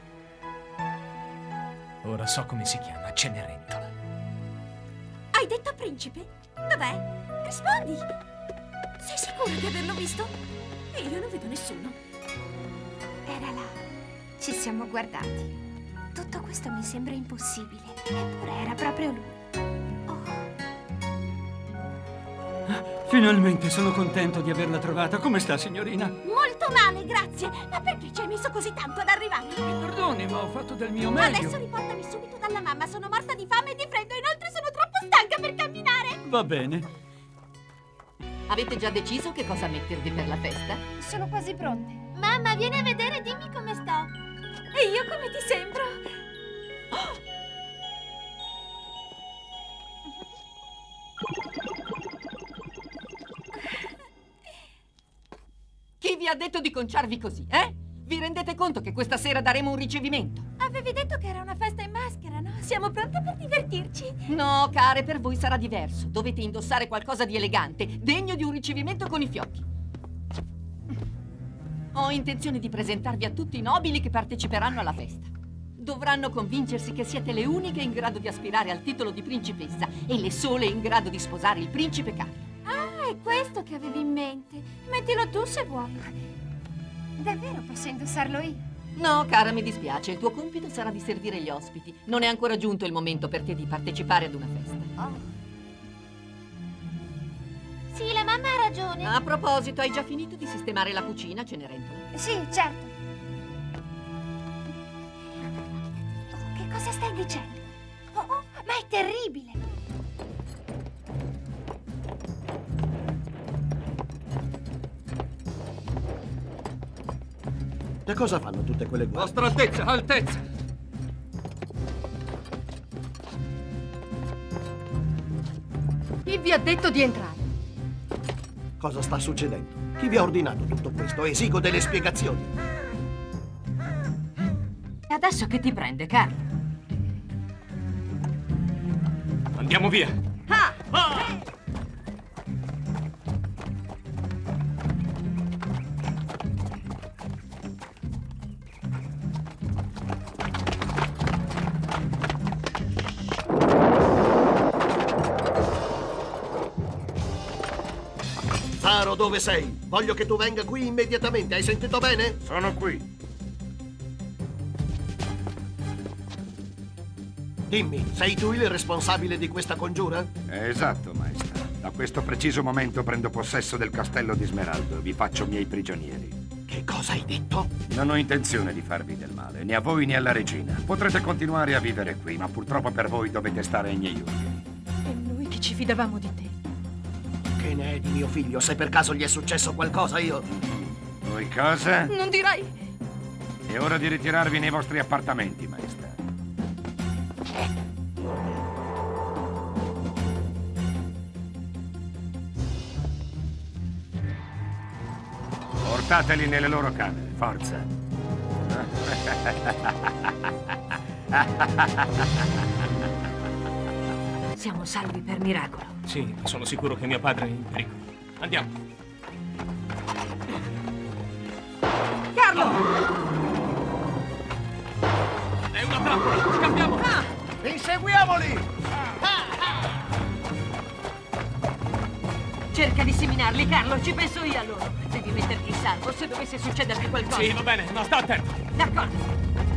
Ora so come si chiama, Cenerentola. Hai detto principe? Dov'è? Rispondi. Sei sicura di averlo visto? Io non vedo nessuno. Era là. Ci siamo guardati. Tutto questo mi sembra impossibile. Eppure era proprio lui. Finalmente sono contento di averla trovata. Come sta, signorina? Molto male, grazie. Ma perché ci hai messo così tanto ad arrivare? Mi perdoni, ma ho fatto del mio meglio. Adesso riportami subito dalla mamma. Sono morta di fame e di freddo. Inoltre sono troppo stanca per camminare. Va bene. Avete già deciso che cosa mettervi per la festa? Sono quasi pronte. Mamma, vieni a vedere e dimmi come sto. E io come ti sembro? Oh! ha detto di conciarvi così, eh? Vi rendete conto che questa sera daremo un ricevimento? Avevi detto che era una festa in maschera, no? Siamo pronte per divertirci. No, care, per voi sarà diverso. Dovete indossare qualcosa di elegante, degno di un ricevimento con i fiocchi. Ho intenzione di presentarvi a tutti i nobili che parteciperanno alla festa. Dovranno convincersi che siete le uniche in grado di aspirare al titolo di principessa e le sole in grado di sposare il principe Carlo. Ah, è questo che avevi in mente. Mettilo tu se vuoi. Davvero posso indossarlo io? No, cara, mi dispiace. Il tuo compito sarà di servire gli ospiti. Non è ancora giunto il momento per te di partecipare ad una festa. Oh. Sì, la mamma ha ragione. A proposito, hai già finito di sistemare la cucina, Cenerentola? Sì, certo. Che cosa stai dicendo? Oh, ma è terribile! Che cosa fanno tutte quelle guardie? Vostra Altezza! Altezza! Chi vi ha detto di entrare? Cosa sta succedendo? Chi vi ha ordinato tutto questo? Esigo delle spiegazioni. E adesso che ti prende, Carlo? Andiamo via! Ah! Zaro, dove sei? Voglio che tu venga qui immediatamente, hai sentito bene? Sono qui. Dimmi, sei tu il responsabile di questa congiura? Esatto, maestra. Da questo preciso momento prendo possesso del castello di Smeraldo e vi faccio miei prigionieri. Che cosa hai detto? Non ho intenzione di farvi del male, né a voi né alla regina. Potrete continuare a vivere qui, ma purtroppo per voi dovete stare ai miei ordini. E noi che ci fidavamo di te. Che ne è di mio figlio? Se per caso gli è successo qualcosa, io... Voi cosa? Non dirai... È ora di ritirarvi nei vostri appartamenti, maestra. Portateli nelle loro camere, forza. Siamo salvi per miracolo. Sì, sono sicuro che mio padre è in pericolo. Andiamo. Carlo! È una trappola! Scappiamo! Inseguiamoli! Cerca di seminarli, Carlo. Ci penso io a loro. Devi metterti in salvo se dovesse succederti qualcosa. Sì, va bene, ma sta attento. D'accordo.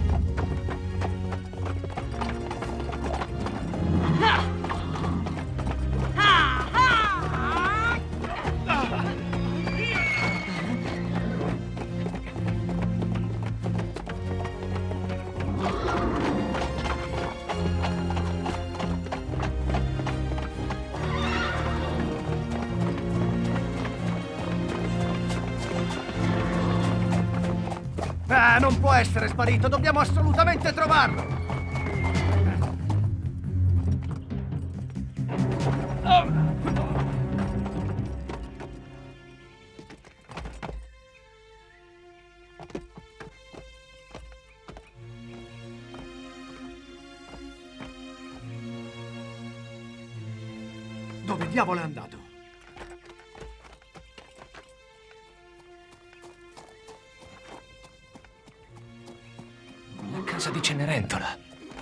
Ah, non può essere sparito, dobbiamo assolutamente trovarlo! Dove diavolo è andato? La casa di Cenerentola.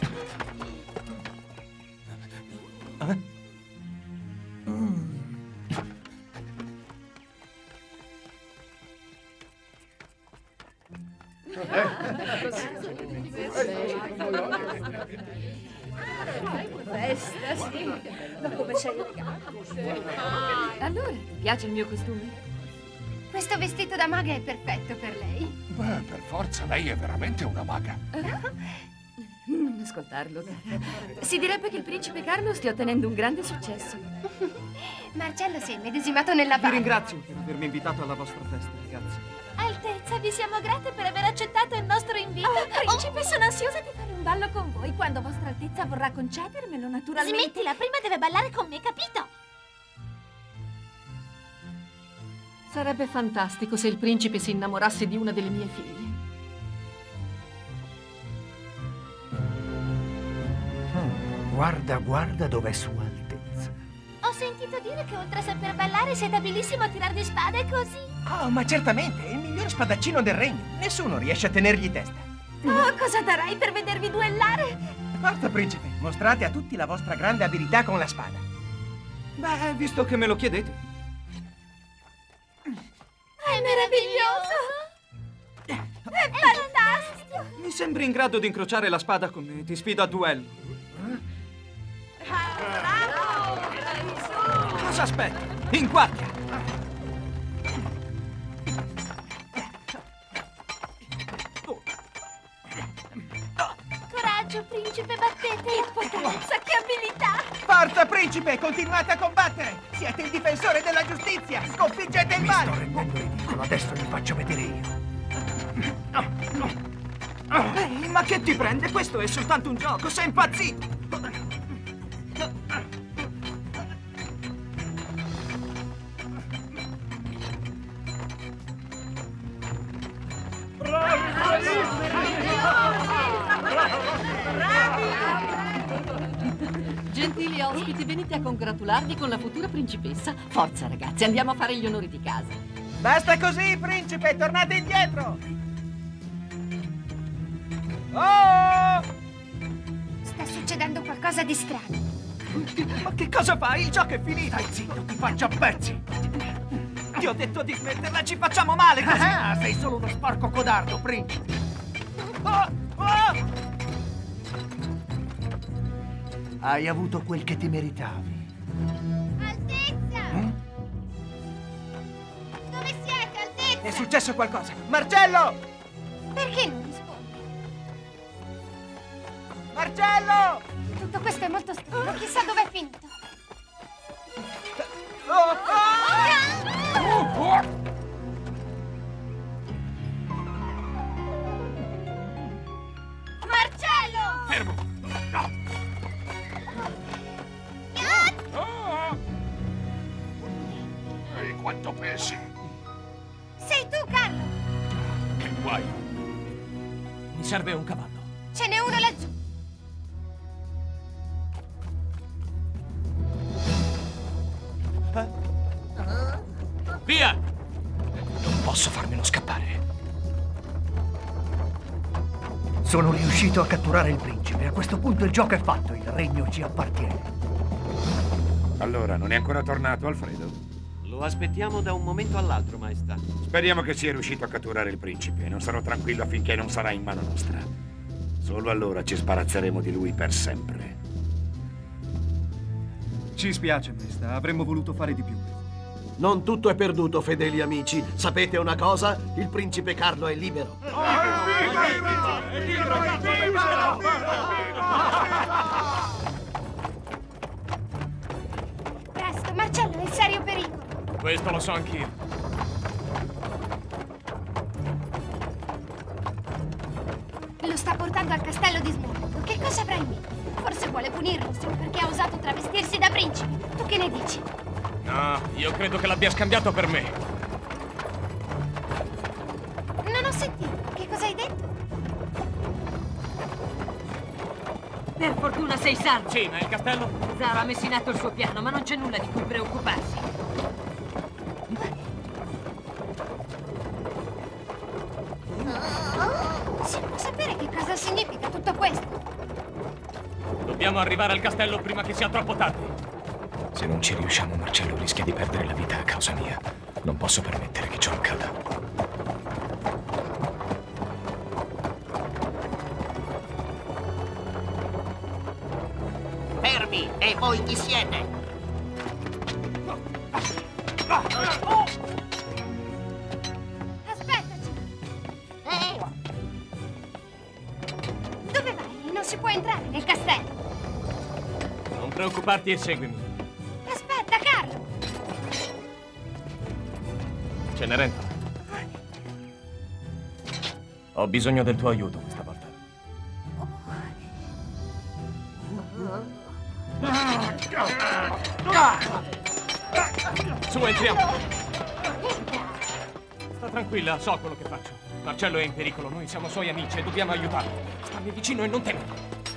Festa, sì. Ma come sei elegante. Allora, ti piace il mio costume? Questo vestito da maga è perfetto per lei. Beh, per forza, lei è veramente una maga. Non ascoltarlo, cara. Si direbbe che il principe Carlo stia ottenendo un grande successo. Marcello si è immedesimato nella Vi barca. ringrazio per avermi invitato alla vostra festa, ragazzi. Altezza, vi siamo grate per aver accettato il nostro invito. Principe, sono ansiosa di fare un ballo con voi. Quando vostra altezza vorrà concedermelo, naturalmente. Smettila, prima deve ballare con me, capito? Sarebbe fantastico se il principe si innamorasse di una delle mie figlie. Guarda, guarda dov'è Sua Altezza. Ho sentito dire che oltre a saper ballare siete abilissimo a tirar di spade così. Oh, ma certamente, è il miglior spadaccino del regno. Nessuno riesce a tenergli testa. Oh, cosa darai per vedervi duellare? Forza, principe, mostrate a tutti la vostra grande abilità con la spada. Beh, visto che me lo chiedete. È meraviglioso! È fantastico! Mi sembri in grado di incrociare la spada con me. Ti sfido a duello. Bravo! Cosa aspetti? In guardia! Coraggio, principe, battete! Che potenza, che abilità! Forza, principe, continuate a combattere! Siete il difensore della giustizia! Sconfiggete il male! Mi sto rendendo ridicolo, adesso vi faccio vedere io. Ehi, ma che ti prende? Questo è soltanto un gioco, sei impazzito! Gentili ospiti, venite a congratularvi con la futura principessa. Forza, ragazzi, andiamo a fare gli onori di casa. Basta così, principe, tornate indietro! Oh! Sta succedendo qualcosa di strano. Ma che cosa fai? Il gioco è finito! Stai zitto, ti faccio a pezzi! Ti ho detto di smetterla, ci facciamo male così! Ah, sei solo uno sporco codardo, principe! Oh! Oh! Hai avuto quel che ti meritavi. Altezza! Dove siete, Altezza? È successo qualcosa! Marcello! Perché non rispondi? Marcello! Tutto questo è molto strano, chissà dove è finito. Marcello! Fermo! No! Ehi, quanto pesi? Sei tu, Carlo! Che guai! Mi serve un cavallo. Ce n'è uno laggiù. Via! Non posso farmelo scappare. Sono riuscito a catturare il principe. A questo punto il gioco è fatto, il regno ci appartiene. Allora, non è ancora tornato Alfredo? Lo aspettiamo da un momento all'altro, maestà. Speriamo che sia riuscito a catturare il principe. Non sarò tranquillo finché non sarà in mano nostra. Solo allora ci sbarazzeremo di lui per sempre. Ci spiace, maestà. Avremmo voluto fare di più. Non tutto è perduto, fedeli amici. Sapete una cosa? Il principe Carlo è libero. Presto, Marcello è in serio pericolo. Questo lo so anch'io. Lo sta portando al castello di Smeraldo. Che cosa avrà in mente? Forse vuole punirlo solo perché ha osato travestirsi da principe. Tu che ne dici? No, io credo che l'abbia scambiato per me. Non ho sentito. Che cosa hai detto? Per fortuna sei salvo. Sì, ma il castello? Zaro ha messo in atto il suo piano, ma non c'è nulla di cui preoccuparsi. Si può sapere che cosa significa tutto questo? Dobbiamo arrivare al castello prima che sia troppo tardi. Se non ci riusciamo, Marcello rischia di perdere la vita a causa mia. Non posso permettere che ciò accada. Fermi! E voi chi siete? Aspettaci! Dove vai? Non si può entrare nel castello. Non preoccuparti e seguimi. Aspetta, Carlo! Cenerentola. Ho bisogno del tuo aiuto questa volta. Su, entriamo. Sta tranquilla, so quello che faccio. Marcello è in pericolo, noi siamo suoi amici e dobbiamo aiutarlo. Stammi vicino e non temere.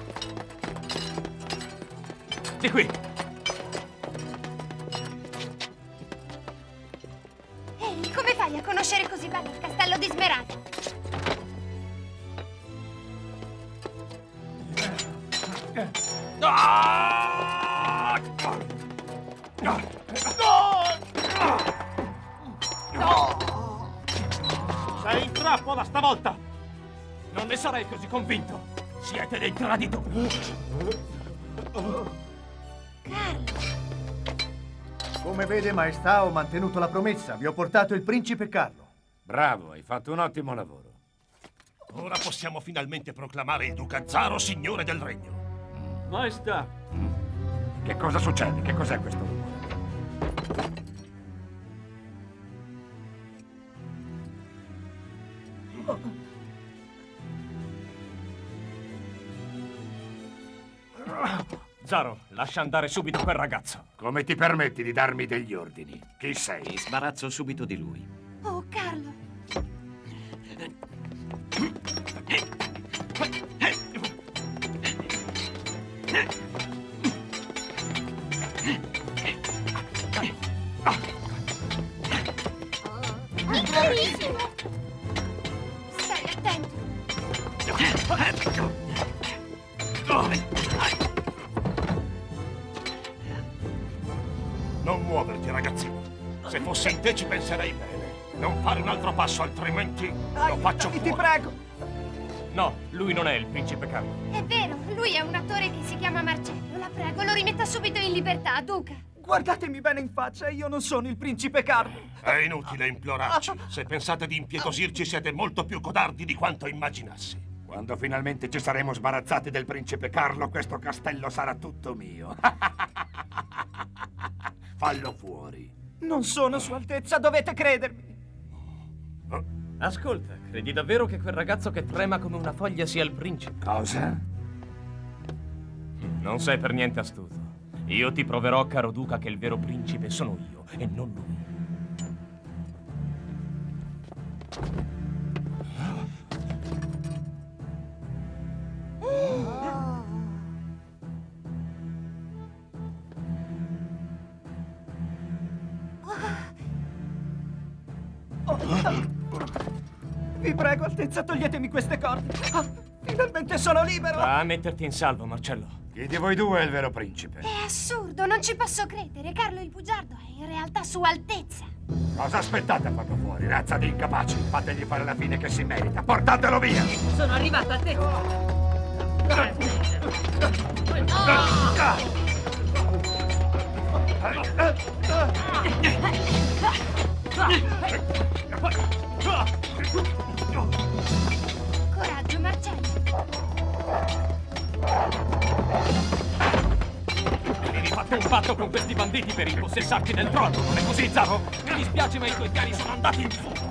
Di qui. Ehi, come fai a conoscere così bene il castello di Smeraldo? Sei in trappola stavolta! Non ne sarei così convinto! Siete dei traditori! Come vede, maestà, ho mantenuto la promessa. Vi ho portato il principe Carlo. Bravo, hai fatto un ottimo lavoro. Ora possiamo finalmente proclamare il duca Zaro signore del regno. Maestà. Che cosa succede? Che cos'è questo rumore? Zaro, lascia andare subito quel ragazzo. Come ti permetti di darmi degli ordini? Chi sei? Mi sbarazzo subito di lui. Oh, Carlo. Carissimo. Stai attento. Non muoverti, ragazzino. Se fossi in te ci penserei bene. Non fare un altro passo, altrimenti lo faccio fuori. Ti prego. No, lui non è il principe Carlo. È vero, lui è un attore che si chiama Marcello. La prego, lo rimetta subito in libertà, duca. Guardatemi bene in faccia, io non sono il principe Carlo. È inutile implorarci. Se pensate di impietosirci siete molto più codardi di quanto immaginassi. Quando finalmente ci saremo sbarazzati del principe Carlo, questo castello sarà tutto mio. Fallo fuori. Non sono Sua Altezza, dovete credermi. Ascolta, credi davvero che quel ragazzo che trema come una foglia sia il principe? Cosa? Non sei per niente astuto. Io ti proverò, caro duca, che il vero principe sono io e non lui. Vi prego, Altezza, toglietemi queste corde. Finalmente sono libero! Va a metterti in salvo, Marcello. Chi di voi due è il vero principe? È assurdo, non ci posso credere. Carlo il bugiardo è in realtà Sua Altezza. Cosa aspettate a farlo fuori, razza di incapaci? Fategli fare la fine che si merita. Portatelo via! Sono arrivato, Altezza. Coraggio, Marcello. Avevi fatto un patto con questi banditi per impossessarti del trono, non è così, Zaro? Mi dispiace, ma i tuoi piani sono andati in fumo.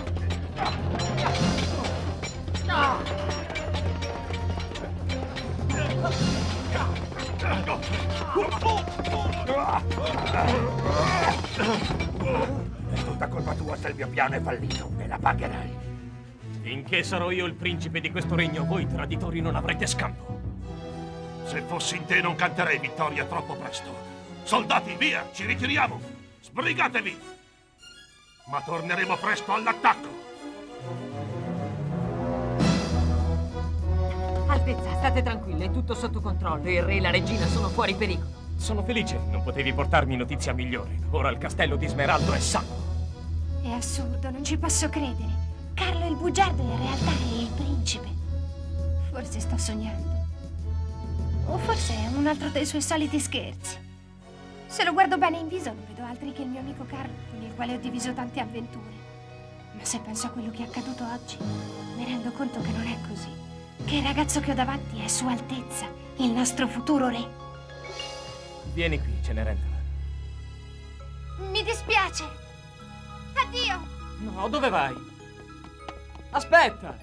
È tutta colpa tua se il mio piano è fallito. Me la pagherai. Finché sarò io il principe di questo regno, voi traditori non avrete scampo. Se fossi in te non canterei vittoria troppo presto. Soldati, via, ci ritiriamo. Sbrigatevi. Ma torneremo presto all'attacco. Altezza, state tranquille, è tutto sotto controllo. Il re e la regina sono fuori pericolo. Sono felice, non potevi portarmi notizia migliore. Ora il castello di Smeraldo è salvo. È assurdo, non ci posso credere. Carlo il bugiardo in realtà è il principe. Forse sto sognando. O forse è un altro dei suoi soliti scherzi. Se lo guardo bene in viso non vedo altri che il mio amico Carlo, con il quale ho diviso tante avventure. Ma se penso a quello che è accaduto oggi, mi rendo conto che non è così. Che il ragazzo che ho davanti è Sua Altezza, il nostro futuro re. Vieni qui, Cenerentola. Mi dispiace. Addio. No, dove vai? Aspetta!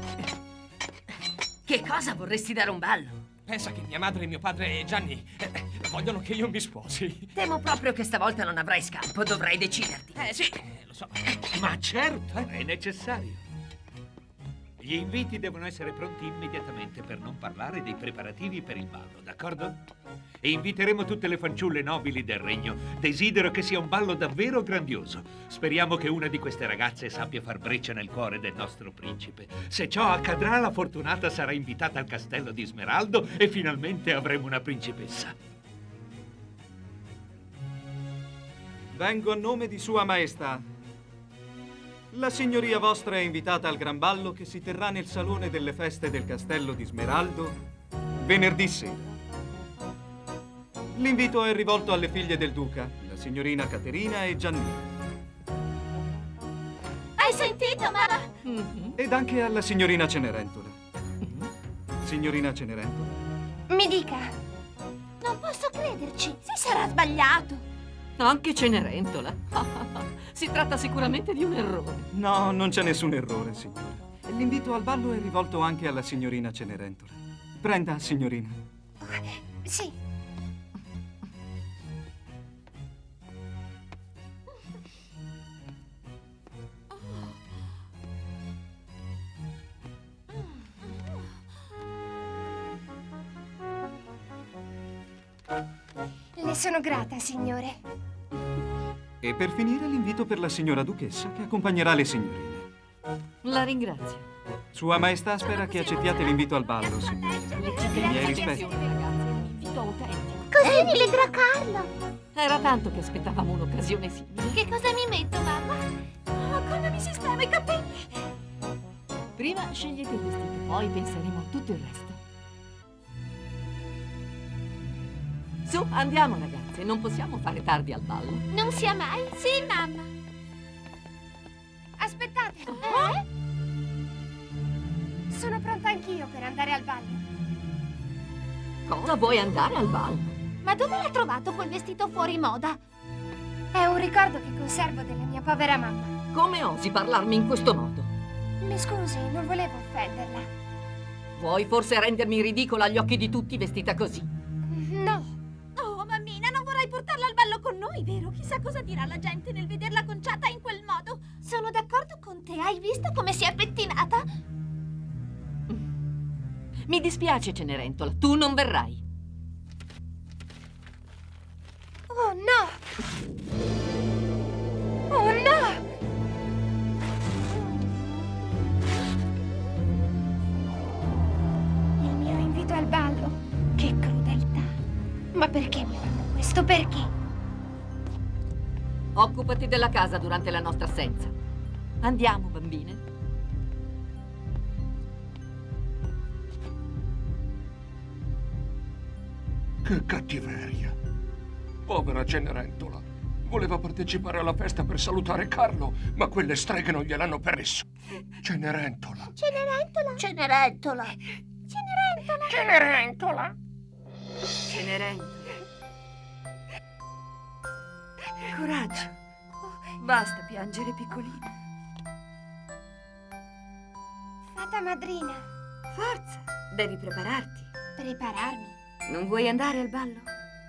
Che cosa? Vorresti dare un ballo? Pensa che mia madre, mio padre e Gianni Vogliono che io mi sposi. Temo proprio che stavolta non avrai scampo, dovrai deciderti. Sì, lo so. Ma certo, è necessario. Gli inviti devono essere pronti immediatamente per non parlare dei preparativi per il ballo, d'accordo? E inviteremo tutte le fanciulle nobili del regno. Desidero che sia un ballo davvero grandioso. Speriamo che una di queste ragazze sappia far breccia nel cuore del nostro principe. Se ciò accadrà, la fortunata sarà invitata al castello di Smeraldo e finalmente avremo una principessa. Vengo a nome di Sua Maestà. La signoria vostra è invitata al gran ballo che si terrà nel salone delle feste del castello di Smeraldo venerdì sera. L'invito è rivolto alle figlie del duca, la signorina Caterina e Giannina. Hai sentito, mamma? Ed anche alla signorina Cenerentola. Signorina Cenerentola? Mi dica. Non posso crederci. Si sarà sbagliato. Anche Cenerentola. Si tratta sicuramente di un errore. No, non c'è nessun errore, signora. L'invito al ballo è rivolto anche alla signorina Cenerentola. Prenda, signorina. Sì. Le sono grata, signore. E per finire l'invito per la signora duchessa che accompagnerà le signorine. La ringrazio. Sua Maestà spera che accettiate l'invito al ballo, signore. I miei rispetti. Così rivedrà Carlo. Era tanto che aspettavamo un'occasione simile. Che cosa mi metto, mamma? Oh, come mi sistemo i capelli? Prima scegliete il vestito, poi penseremo a tutto il resto. Su, andiamo ragazze, non possiamo fare tardi al ballo. Non sia mai? Sì, mamma. Aspettate. Sono pronta anch'io per andare al ballo. Cosa vuoi andare al ballo? Ma dove l'ha trovato quel vestito fuori moda? È un ricordo che conservo della mia povera mamma. Come osi parlarmi in questo modo? Mi scusi, non volevo offenderla. Vuoi forse rendermi ridicola agli occhi di tutti vestita così? No. Oh, mammina, non vorrai portarla al ballo con noi, vero? Chissà cosa dirà la gente nel vederla conciata in quel modo. Sono d'accordo con te, hai visto come si è pettinata? Mi dispiace, Cenerentola, tu non verrai. Oh no! Oh no! Il mio invito al ballo. Che crudeltà! Ma perché mi fanno questo? Perché? Occupati della casa durante la nostra assenza. Andiamo, bambine. Che cattiveria! Povera Cenerentola. Voleva partecipare alla festa per salutare Carlo, ma quelle streghe non gliel'hanno permesso. Cenerentola. Cenerentola. Cenerentola. Cenerentola. Cenerentola. Cenerentola. Coraggio. Basta piangere, piccolina. Fata madrina. Forza, devi prepararti. Prepararmi? Non vuoi andare al ballo?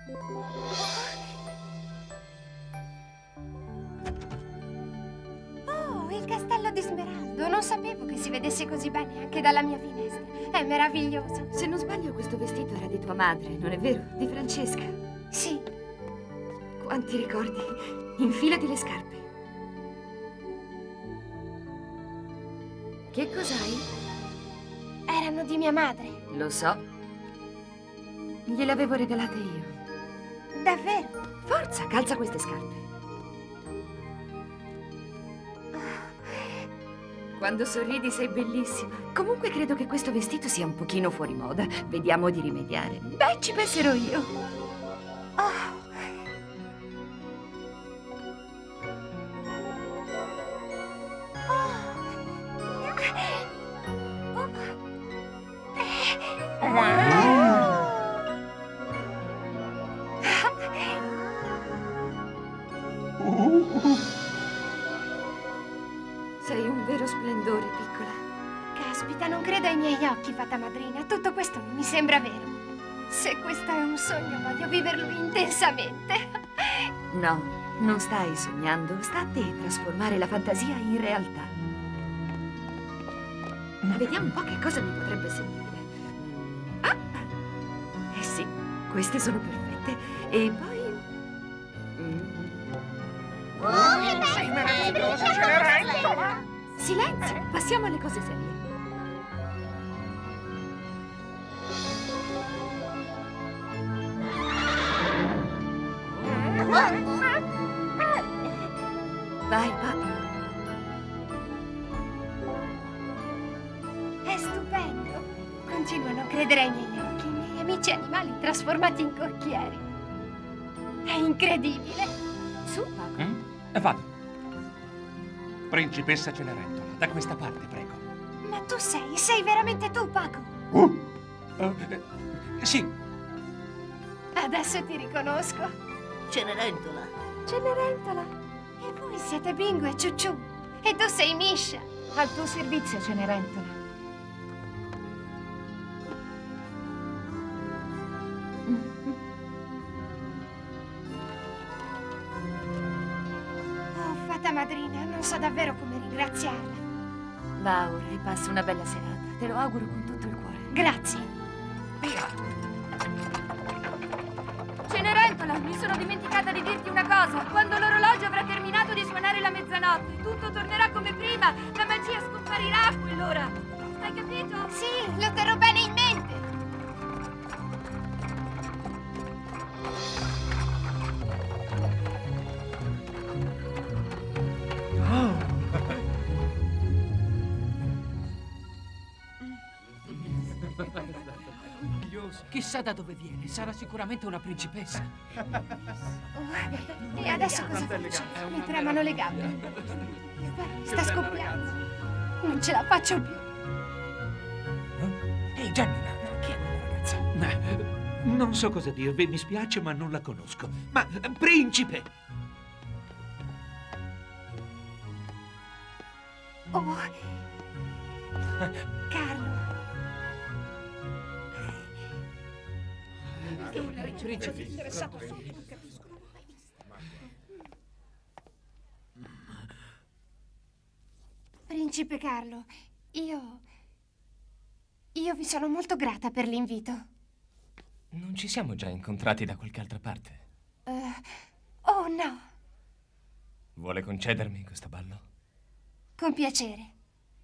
Oh, il castello di Smeraldo. Non sapevo che si vedesse così bene anche dalla mia finestra. È meraviglioso. Se non sbaglio, questo vestito era di tua madre, non è vero? Di Francesca. Sì. Quanti ricordi. Infilati le scarpe. Che cos'hai? Erano di mia madre. Lo so. Gliele avevo regalate io. Davvero? Forza, calza queste scarpe. Quando sorridi sei bellissima. Comunque credo che questo vestito sia un pochino fuori moda. Vediamo di rimediare. Beh, ci penserò io. Oh. Sei un vero splendore, piccola. Caspita, non credo ai miei occhi, fata madrina. Tutto questo non mi sembra vero. Se questo è un sogno, voglio viverlo intensamente. No, non stai sognando. Sta a te trasformare la fantasia in realtà. Vediamo un po' che cosa mi potrebbe servire. Ah! Eh sì, queste sono perfette. E poi... Sei meravigliosa, Cenerentola! Silenzio, passiamo alle cose serie. Vai, papà. È stupendo. Continuo a non credere ai miei occhi. I miei amici animali trasformati in cocchieri. È incredibile. Su, Paco. Vado. Principessa Cenerentola, da questa parte, prego. Ma tu sei veramente tu, Paco? Sì. Adesso ti riconosco. Cenerentola. Cenerentola. E voi siete Bingo e Ciucciù. E tu sei Miscia. Al tuo servizio, Cenerentola. Oh, fata madrina, non so davvero come ringraziarla. Va ora e passa una bella serata. Te lo auguro con tutto il cuore. Grazie. Via. Cenerentola, mi sono dimenticata di dirti una cosa. Quando l'orologio avrà terminato di suonare la mezzanotte, tutto tornerà come prima. La magia scomparirà a quell'ora. Hai capito? Sì, lo terrò bene in mente. Chissà da dove viene. Sarà sicuramente una principessa. E adesso cosa faccio? Mi tremano le gambe. Sta scoppiando. Non ce la faccio più. Ehi, Giannina, chi è quella ragazza? Non so cosa dirvi, mi spiace, ma non la conosco. Ma, principe! Oh, Carlo. Principe Carlo, io vi sono molto grata per l'invito. Non ci siamo già incontrati da qualche altra parte? Oh no, Vuole concedermi questo ballo? con piacere.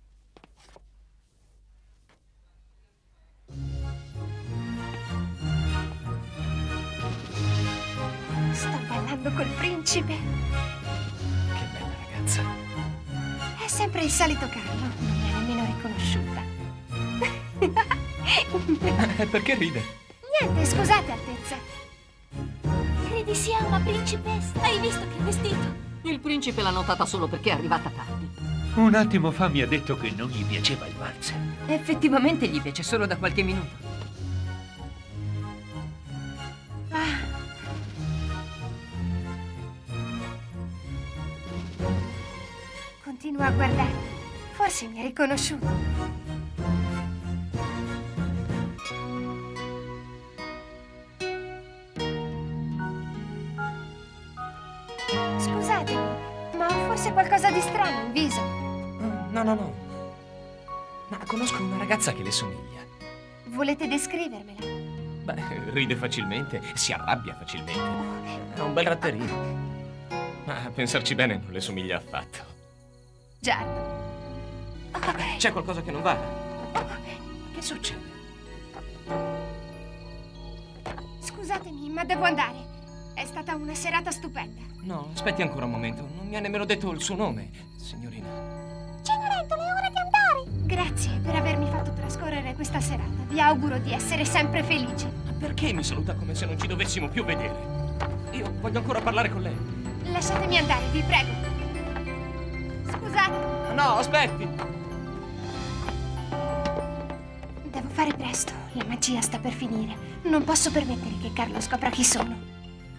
Sto ballando col principe. Che bella ragazza. È sempre il solito Carlo, non mi ha nemmeno riconosciuta. Perché ride? Niente, scusate, Altezza. Credi sia una principessa? Hai visto che vestito? Il principe l'ha notata solo perché è arrivata tardi. Un attimo fa mi ha detto che non gli piaceva il valzer. Effettivamente gli piace solo da qualche minuto. Continuo a guardare. Forse mi ha riconosciuto. Scusatemi, ma ho forse qualcosa di strano in viso. No. Ma conosco una ragazza che le somiglia. Volete descrivermela? Beh, ride facilmente, si arrabbia facilmente. Ha un bel ratterino. Ma a pensarci bene non le somiglia affatto. Già. C'è qualcosa che non va? Che succede? Scusatemi, ma devo andare. È stata una serata stupenda. No, aspetti ancora un momento. Non mi ha nemmeno detto il suo nome, signorina. Cenerentola, è ora di andare. Grazie per avermi fatto trascorrere questa serata. Vi auguro di essere sempre felici. Ma perché mi saluta come se non ci dovessimo più vedere? Io voglio ancora parlare con lei. Lasciatemi andare, vi prego. Scusate. No, aspetti. Devo fare presto. La magia sta per finire. Non posso permettere che Carlo scopra chi sono.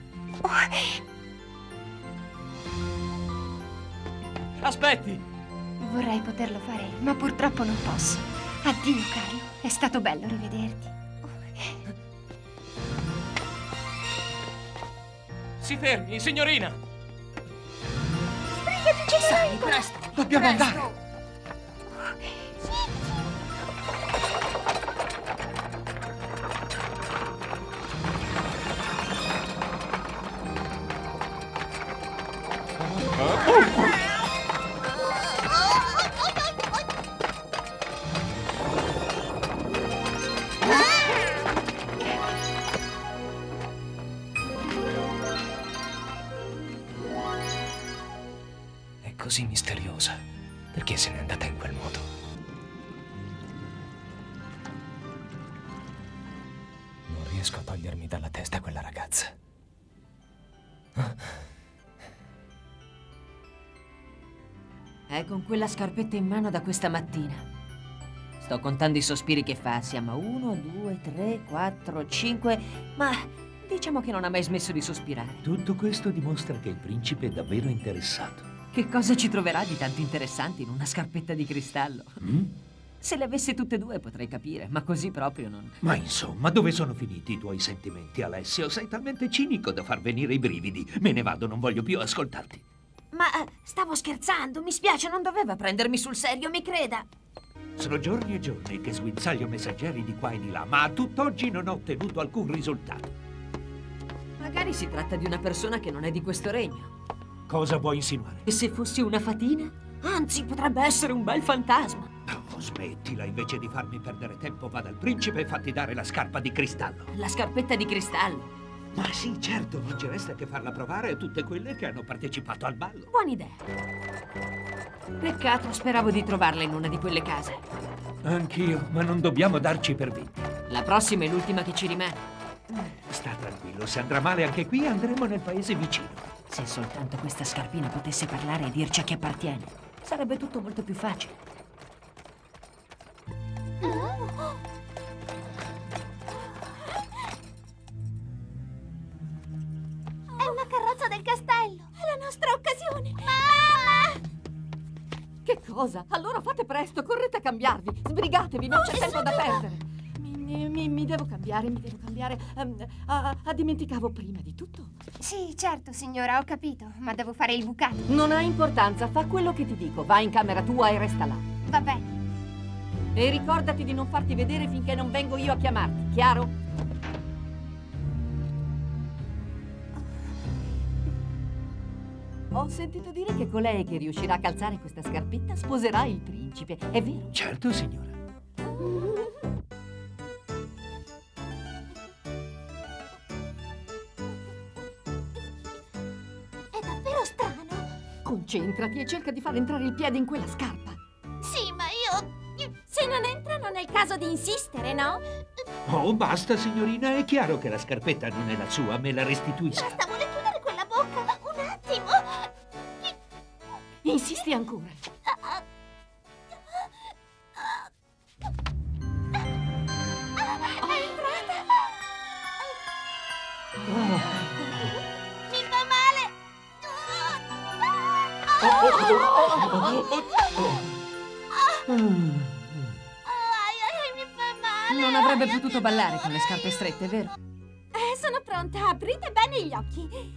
Aspetti! Vorrei poterlo fare, ma purtroppo non posso. Addio, Carlo. È stato bello rivederti. Si fermi, signorina! Sbrigati, Cenerentola! Presto, dobbiamo andare! È così misteriosa. Perché se n'è andata in quel modo? Non riesco a togliermi dalla testa quella ragazza. È con quella scarpetta in mano da questa mattina. Sto contando i sospiri che fa. Siamo a 1, 2, 3, 4, 5... Ma diciamo che non ha mai smesso di sospirare. Tutto questo dimostra che il principe è davvero interessato. Che cosa ci troverà di tanto interessante in una scarpetta di cristallo? Se le avesse tutte e due potrei capire, ma così proprio non... Ma insomma, dove sono finiti i tuoi sentimenti, Alessio? Sei talmente cinico da far venire i brividi. Me ne vado, non voglio più ascoltarti. Ma stavo scherzando, mi spiace, non doveva prendermi sul serio, mi creda. Sono giorni e giorni che sguinzaglio messaggeri di qua e di là, ma a tutt'oggi non ho ottenuto alcun risultato. Magari si tratta di una persona che non è di questo regno. Cosa vuoi insinuare? E se fossi una fatina? Anzi, potrebbe essere un bel fantasma. Oh, smettila, invece di farmi perdere tempo, va dal principe e fatti dare la scarpa di cristallo. La scarpetta di cristallo? Ma sì, certo, non ci resta che farla provare a tutte quelle che hanno partecipato al ballo. Buona idea. Peccato, speravo di trovarla in una di quelle case. Anch'io, ma non dobbiamo darci per vinti. La prossima è l'ultima che ci rimane. Sta tranquillo, se andrà male anche qui andremo nel paese vicino. Se soltanto questa scarpina potesse parlare e dirci a chi appartiene, sarebbe tutto molto più facile. È una carrozza del castello! È la nostra occasione! Mamma! Che cosa? Allora fate presto, correte a cambiarvi. Sbrigatevi, non c'è tempo da perdere. Mi devo cambiare, dimenticavo prima di tutto. Sì, certo, signora, ho capito, ma devo fare il bucato. Non ha importanza, fa quello che ti dico. Vai in camera tua e resta là. Va bene. E ricordati di non farti vedere finché non vengo io a chiamarti, chiaro? Ho sentito dire che colei che riuscirà a calzare questa scarpetta sposerà il principe, è vero? Certo, signora. È davvero strano. Concentrati e cerca di far entrare il piede in quella scarpa. Sì, ma io... Se non entra non è il caso di insistere, no? Oh, basta, signorina. È chiaro che la scarpetta non è la sua. Me la restituisca. Basta, vuole chiudere quella bocca. Un attimo. Insisti ancora. È entrata. Mi fa male. Mi fa male. Non avrebbe potuto ballare con le scarpe strette, vero? Sono pronta. Aprite bene gli occhi.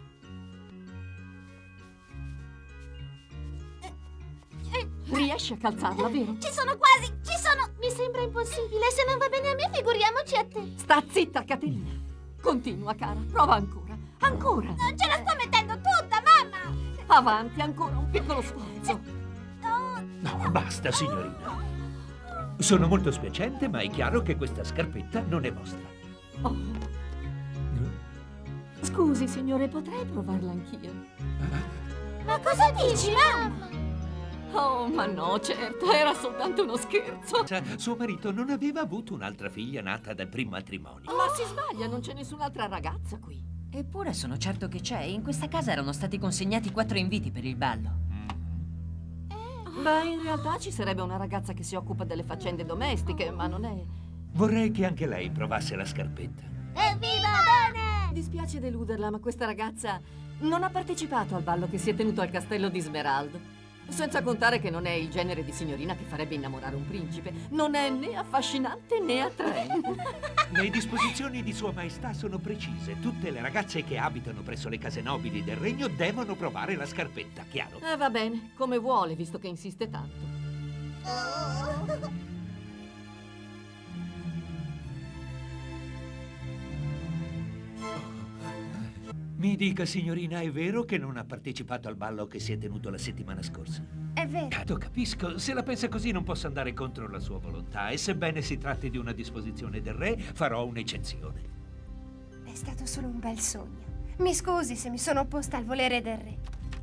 Riesci a calzarla, vero? Ci sono quasi, ci sono. Mi sembra impossibile. Se non va bene a me, figuriamoci a te. Sta zitta, Caterina. Continua, cara. Prova ancora. Ancora. Non ce la sto mettendo tutta, mamma. Avanti, ancora un piccolo sforzo. No, basta, signorina. Sono molto spiacente, ma è chiaro che questa scarpetta non è vostra. Oh. Scusi, signore, potrei provarla anch'io? Ma cosa dici, mamma? Oh, ma no, certo, era soltanto uno scherzo. Suo marito non aveva avuto un'altra figlia nata dal primo matrimonio. Ma si sbaglia, non c'è nessun'altra ragazza qui. Eppure sono certo che c'è. In questa casa erano stati consegnati 4 inviti per il ballo. Beh, in realtà ci sarebbe una ragazza che si occupa delle faccende domestiche, ma non è... Vorrei che anche lei provasse la scarpetta. Evviva, bene! Dispiace deluderla, ma questa ragazza non ha partecipato al ballo che si è tenuto al castello di Smeraldo. Senza contare che non è il genere di signorina che farebbe innamorare un principe. Non è né affascinante né attraente. Le disposizioni di Sua Maestà sono precise. Tutte le ragazze che abitano presso le case nobili del regno devono provare la scarpetta, chiaro? Va bene, come vuole, visto che insiste tanto. Mi dica, signorina, è vero che non ha partecipato al ballo che si è tenuto la settimana scorsa? È vero. Lo capisco. Se la pensa così non posso andare contro la sua volontà. E sebbene si tratti di una disposizione del re, farò un'eccezione. È stato solo un bel sogno. Mi scusi se mi sono opposta al volere del re.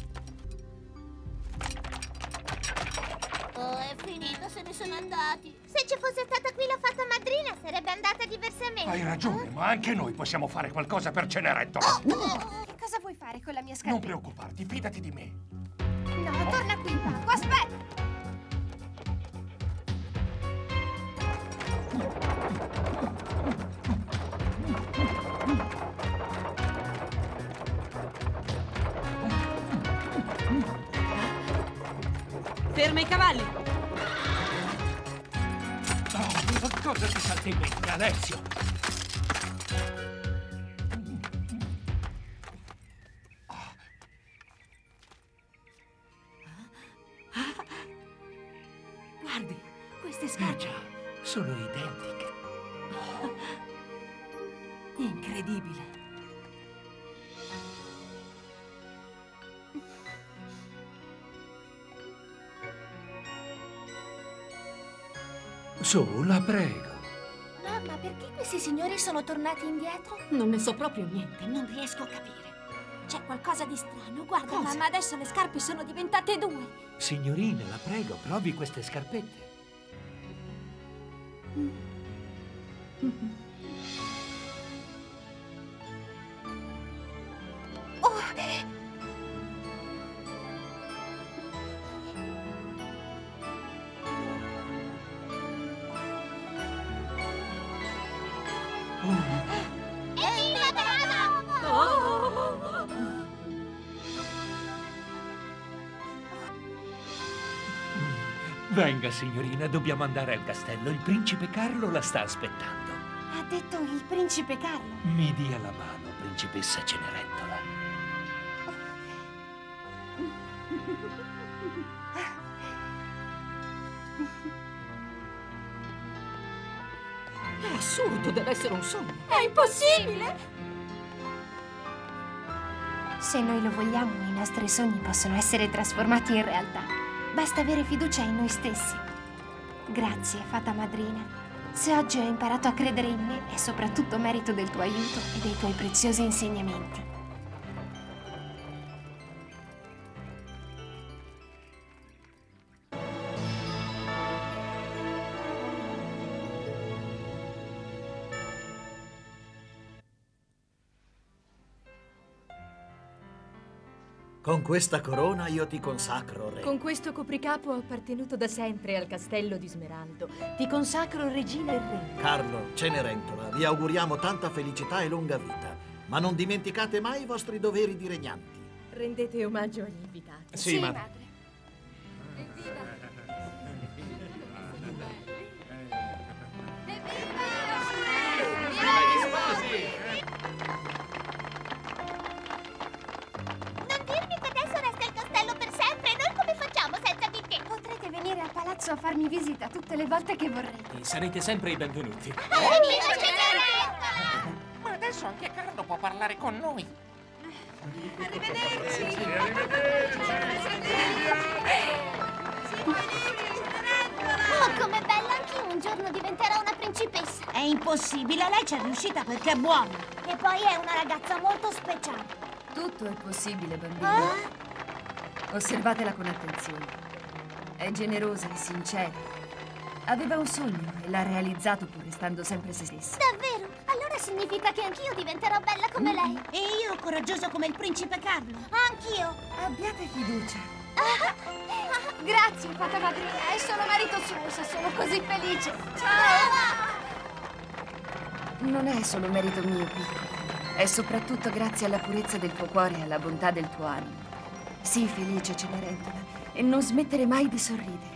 Oh, è finita, se ne sono andati. Se ci fosse stata qui la fata madrina, sarebbe andata diversamente. Hai ragione, ma anche noi possiamo fare qualcosa per Cenerentola. Che cosa vuoi fare con la mia scarpetta? Non preoccuparti, fidati di me. No, torna qui, Paco, aspetta! Ferma i cavalli! Oh, cosa ti salta in mente, Alessio? Guardi, queste scarpe. Già, sono identiche. Incredibile. Su, la prego. Mamma, perché questi signori sono tornati indietro? Non ne so proprio niente. Non riesco a capire. C'è qualcosa di strano. Guarda, Cosa? mamma, adesso le scarpe sono diventate 2. Signorina, la prego, provi queste scarpette. Venga, signorina, dobbiamo andare al castello. Il principe Carlo la sta aspettando. Ha detto il principe Carlo. Mi dia la mano, principessa Cenerentola. È assurdo, deve essere un sogno. È impossibile! Se noi lo vogliamo, i nostri sogni possono essere trasformati in realtà. Basta avere fiducia in noi stessi. Grazie, fata madrina. Se oggi ho imparato a credere in me, è soprattutto merito del tuo aiuto e dei tuoi preziosi insegnamenti. Con questa corona io ti consacro, re. Con questo copricapo appartenuto da sempre al castello di Smeraldo, ti consacro regina e re. Carlo, Cenerentola, vi auguriamo tanta felicità e lunga vita, ma non dimenticate mai i vostri doveri di regnanti. Rendete omaggio agli invitati. Sì, madre. A farmi visita tutte le volte che vorrete. Sarete sempre i benvenuti. Ma adesso anche Carlo può parlare con noi. Arrivederci. Oh, com'è bella, anch'io un giorno diventerò una principessa. È impossibile, lei ci è riuscita perché è buona. E poi è una ragazza molto speciale. Tutto è possibile, bambina. Osservatela con attenzione. È generosa e sincera. Aveva un sogno e l'ha realizzato pur restando sempre se stessa. Davvero? Allora significa che anch'io diventerò bella come lei. E io coraggioso come il principe Carlo. Anch'io. Abbiate fiducia. Grazie, fata madrina. È solo merito suo se sono così felice. Ciao! Non è solo merito mio, piccolo. È soprattutto grazie alla purezza del tuo cuore e alla bontà del tuo animo. Sii felice, Cenerentola. e non smettere mai di sorridere.